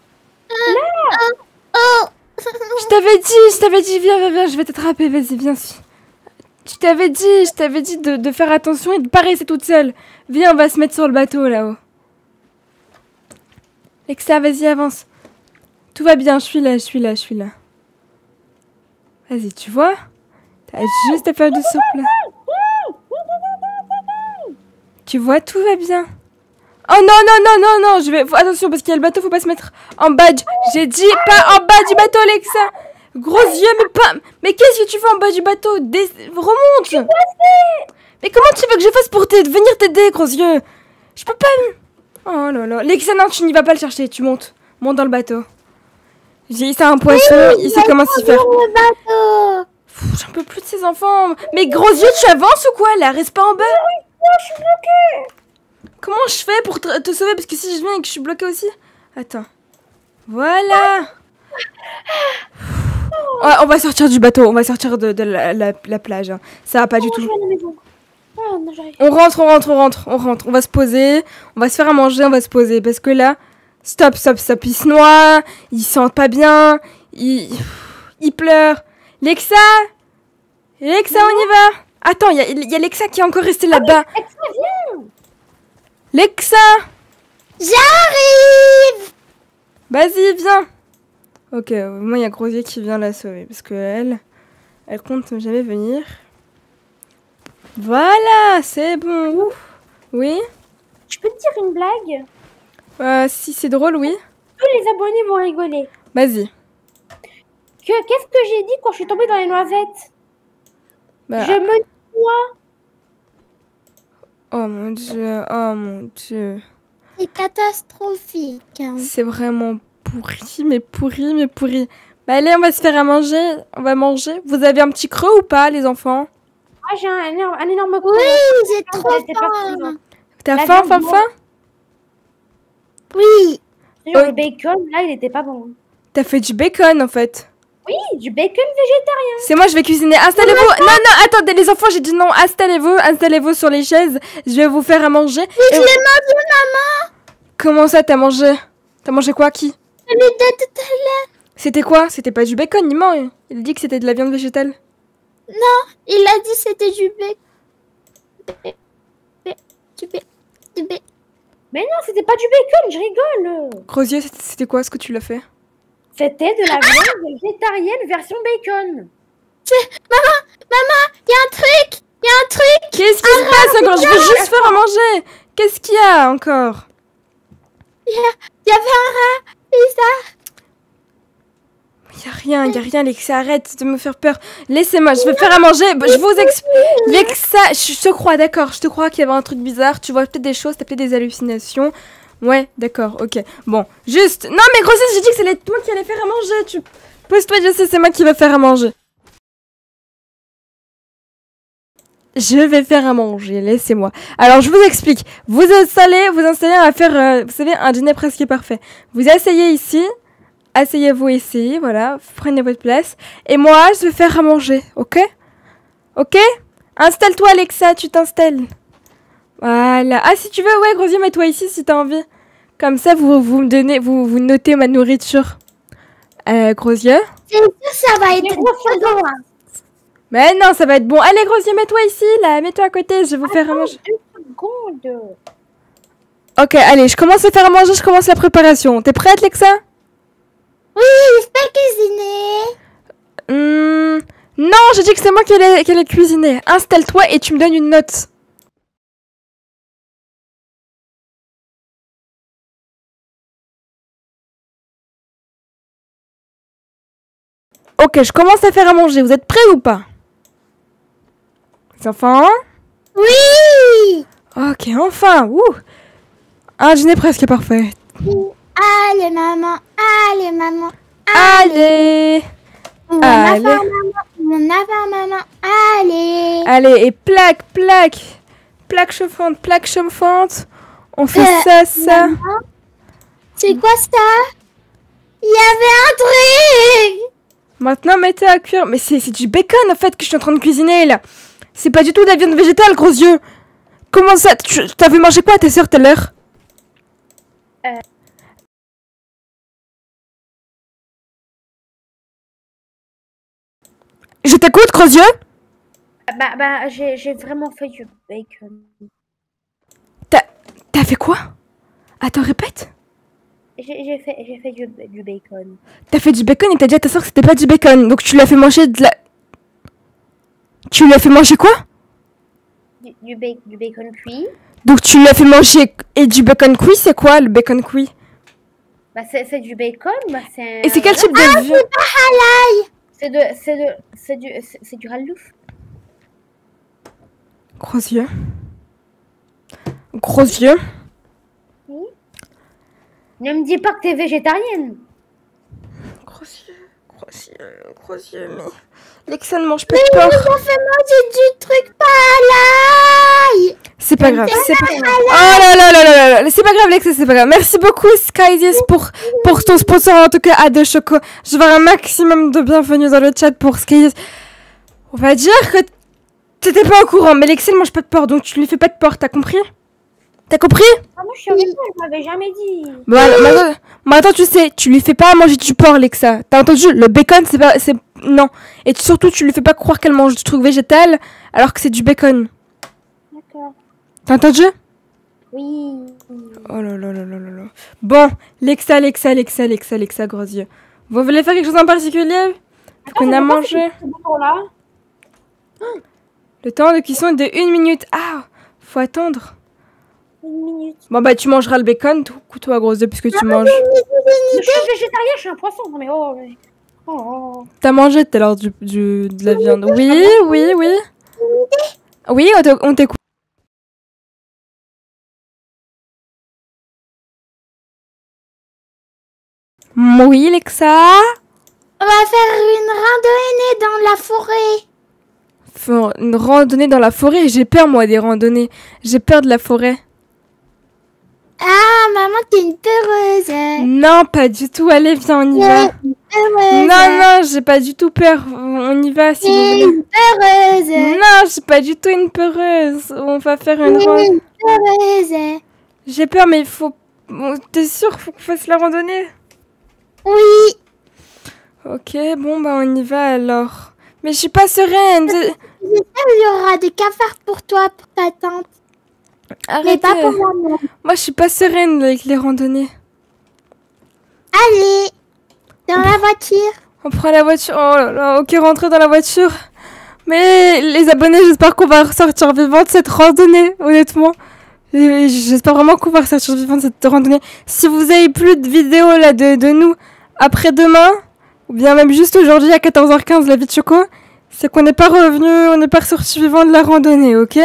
oh, Je t'avais dit, je t'avais dit, viens, viens, viens, je vais t'attraper, vas-y, viens. Je t'avais dit, je t'avais dit de, de faire attention et de pas rester toute seule. Viens, on va se mettre sur le bateau, là-haut. Lexa, vas-y, avance. Tout va bien, je suis là, je suis là, je suis là. Vas-y, tu vois? T'as juste à faire du souffle. Tu vois, tout va bien. Oh non, non, non, non, non, je vais... faut- Attention, parce qu'il y a le bateau, faut pas se mettre en bas du... J'ai dit pas en bas du bateau, Lexa. Gros yeux, mais pas... Mais qu'est-ce que tu fais en bas du bateau? Des... Remonte. Mais comment tu veux que je fasse pour t'aider, venir t'aider, gros yeux? Je peux pas... Oh là là. Lexa, non, tu n'y vas pas le chercher, tu montes. Monte dans le bateau. J'ai c'est un poisson, il sait comment s'y faire. le bateau. Pff, J'en peux plus de ces enfants. Mais gros yeux, tu avances ou quoi là? Reste pas en bas. je suis bloquée. Comment je fais pour te, te sauver? Parce que si je viens et que je suis bloquée aussi... Attends. Voilà. Ouais, on va sortir du bateau. On va sortir de, de la, la- la plage. hein. Ça va pas du Oh, je tout. vais à la maison. Ah, non, j'arrive. On rentre, on rentre, on rentre. On rentre. On va se poser. On va se faire à manger. On va se poser. Parce que là... Stop, stop, stop. Ils se noient. Ils sentent pas bien. Ils... Ils pleurent. Lexa Lexa, on y va. Attends, il y a, il y a Lexa qui est encore restée là-bas. Alexa, viens. Lexa J'arrive. Vas-y, viens. Ok, euh, moi il y a Grosier qui vient la sauver parce que elle, elle compte jamais venir. Voilà, c'est bon. Ouf. Oui. Je peux te dire une blague? Euh, si c'est drôle, oui. Tous les abonnés vont rigoler. Vas-y. Que qu'est-ce que j'ai dit quand je suis tombée dans les noisettes? Bah, Je me noie. Oh mon dieu, oh mon dieu. C'est catastrophique. hein. C'est vraiment pourri, mais pourri, mais pourri. Bah allez, on va se faire à manger. On va manger. Vous avez un petit creux ou pas, les enfants? Ah, j'ai un énorme, un énorme creux. Oui, j'ai trop Elle était pas faim. présente. T'as La faim, viande faim, morte. faim? Oui. Genre, Oh. le bacon, là, il était pas bon. T'as fait du bacon en fait. Oui, du bacon végétarien. C'est moi, je vais cuisiner. Installez-vous. Non, non, attendez, les enfants, j'ai dit non. Installez-vous, installez-vous sur les chaises. Je vais vous faire à manger. Oui, je Et- l'ai mangé, maman. Comment ça, t'as mangé? T'as mangé quoi, qui? Celui de tout à l'heure. C'était quoi? C'était pas du bacon, il ment. Il dit que c'était de la viande végétale. Il a dit c'était du bacon. Du bacon. Du bacon. Mais non, c'était pas du bacon, je rigole. Gros yeux, c'était- c'était quoi ce que tu l'as fait? C'était de la viande végétarienne version bacon. Maman, maman, il y a un truc. Il y a un truc. Qu'est-ce qui se passe encore? Je veux juste faire à manger. Qu'est-ce qu'il y a encore? Il y, a, il y avait un rat. Bizarre. Y a rien, y a rien, Lexa, arrête de me faire peur. Laissez-moi, je vais faire à manger. Je vous explique. Lexa, je te crois, d'accord. Je te crois qu'il y avait un truc bizarre. Tu vois peut-être des choses, t'as peut-être des hallucinations. Ouais, d'accord, ok. Bon, juste. Non, mais grossesse, j'ai dit que c'est toi qui allais faire à manger. Tu pose-toi, je sais, c'est moi qui vais faire à manger. Je vais faire à manger, laissez-moi. Alors, je vous explique. Vous installez, vous installez à faire, euh, vous savez, un dîner presque parfait. Vous asseyez ici. Asseyez-vous ici, voilà, prenez votre place. Et moi, je vais faire à manger, ok? Ok? Installe-toi, Alexa, tu t'installes. Voilà. Ah, si tu veux, ouais, gros yeux, mets-toi ici si t'as envie. Comme ça, vous, vous me donnez, vous, vous notez ma nourriture. Euh, gros yeux? C'est sûr, ça va être Mais gros, très bon. Mais non, ça va être bon. Allez, gros yeux, mets-toi ici, là, mets-toi à côté, je vais vous faire à manger. Deux secondes. Ok, allez, je commence à faire à manger, je commence la préparation. T'es prête, Alexa? Oui, je peux cuisiner. Hmm, non, j'ai dit que c'est moi qui allais, qui allais cuisiner. Installe-toi et tu me donnes une note. Ok, je commence à faire à manger. Vous êtes prêts ou pas? Les enfants? Oui. Ok, enfin. Ouh. Un dîner presque parfait. Allez, maman. Allez, maman. Allez. On Allez. a faim, maman. On a faim, maman. Allez. Allez, et plaque, plaque. Plaque chauffante, plaque chauffante. On fait Euh, ça, ça. Maman, c'est quoi ça? Il y avait un truc. Maintenant, mettez à cuire. Mais c'est c'est du bacon, en fait, que je suis en train de cuisiner, là. C'est pas du tout de la viande végétale, gros yeux. Comment ça? Tu t'avais mangé quoi à ta sœur tout à l'heure? Euh. Je t'écoute, gros yeux. Bah, bah j'ai j'ai vraiment fait du bacon. T'as fait quoi? Attends, répète. J'ai j'ai fait, j'ai fait du, du bacon. T'as fait du bacon et t'as dit à ta soeur que c'était pas du bacon. Donc tu lui as fait manger de la... Tu lui as fait manger quoi? Du, du, ba du bacon cuit. Donc tu lui as fait manger... Et du bacon cuit, c'est quoi le bacon cuit? Bah, c'est du bacon. Bah, c'est Et c'est quel type de viande? C'est de, c'est de, c'est du, c'est- c'est du ralouf. Gros yeux. Gros yeux. Ne me dis pas que t'es végétarienne. Gros yeux. Gros yeux. Gros yeux, mais... Lexa ne mange pas de porc. On fait manger du truc pas à l'ail. C'est pas grave, c'est pas grave. Oh là là là là là là, c'est pas grave Lexa, c'est pas grave. Merci beaucoup Skyzis pour, pour ton sponsor en tout cas à de choco. Je veux avoir un maximum de bienvenue dans le chat pour Skyzis. On va dire que t'étais pas au courant, mais Lexa ne mange pas de porc, donc tu lui fais pas de porc, t'as compris? T'as compris? Ah, moi, je suis avec toi, je m'avais jamais dit. Bon, alors, maintenant, maintenant tu sais, tu lui fais pas manger du porc Lexa. T'as entendu? Le bacon c'est pas... c'est non. Et tu- surtout tu lui fais pas croire qu'elle mange du truc végétal alors que c'est du bacon. D'accord. T'as entendu? Oui. Oh là là là là là là. Bon, Lexa, Lexa, Lexa, Lexa, Lexa, gros yeux. Vous voulez faire quelque chose en particulier? Faut qu'on a mangé. Là. Le temps de cuisson est de une minute. Ah, faut attendre. Une minute. Bon bah tu mangeras le bacon, tout toi gros yeux, puisque tu manges. Je suis végétarien, je suis un poisson. Non, mais oh. Mais... oh, oh. T'as mangé tout à l'heure du, du, de la viande. Oui, oui, oui. Oui, on te- on t'écoute. Oui, Lexa. On va faire une randonnée dans la forêt. Faut une randonnée dans la forêt. J'ai peur, moi, des randonnées. J'ai peur de la forêt. Ah, maman, t'es une peureuse. Non, pas du tout. Allez, viens, on y va. Une peureuse. Non, non, j'ai pas du tout peur. On y va si vous T'es voulez. une peureuse. Non, je suis pas du tout une peureuse. On va faire une T'es randonnée. une peureuse. J'ai peur, mais il faut... Bon, t'es sûr qu'il faut qu'on fasse la randonnée? Oui. Ok, bon, bah on y va alors. Mais je suis pas sereine. je- J'espère qu'il y aura des cafards pour toi, pour ta tante. Mais Arrêtez. pas pour moi, non. Moi, je suis pas sereine avec les randonnées. Allez, dans la voiture. On prend la voiture. Oh là là, ok, rentrez dans la voiture. Mais les abonnés, j'espère qu'on va ressortir vivant de cette randonnée, honnêtement. Et J'espère vraiment qu'on va ressortir vivant de cette randonnée. Si vous avez plus de vidéos là de, de nous après-demain, ou bien même juste aujourd'hui à quatorze heures quinze, la vie de Choco, c'est qu'on n'est pas revenu, on n'est pas ressorti vivant de la randonnée, ok?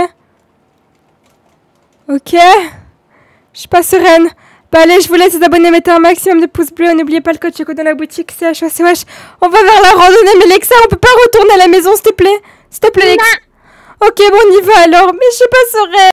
Ok? Je suis pas sereine. Bah allez, je vous laisse les abonnés, mettez un maximum de pouces bleus. N'oubliez pas le code Choco dans la boutique, C H O C H. On va vers la randonnée, mais Lexa, on peut pas retourner à la maison, s'il te plaît. S'il te plaît, Lexa. Ok, bon, on y va alors, mais je suis pas sereine.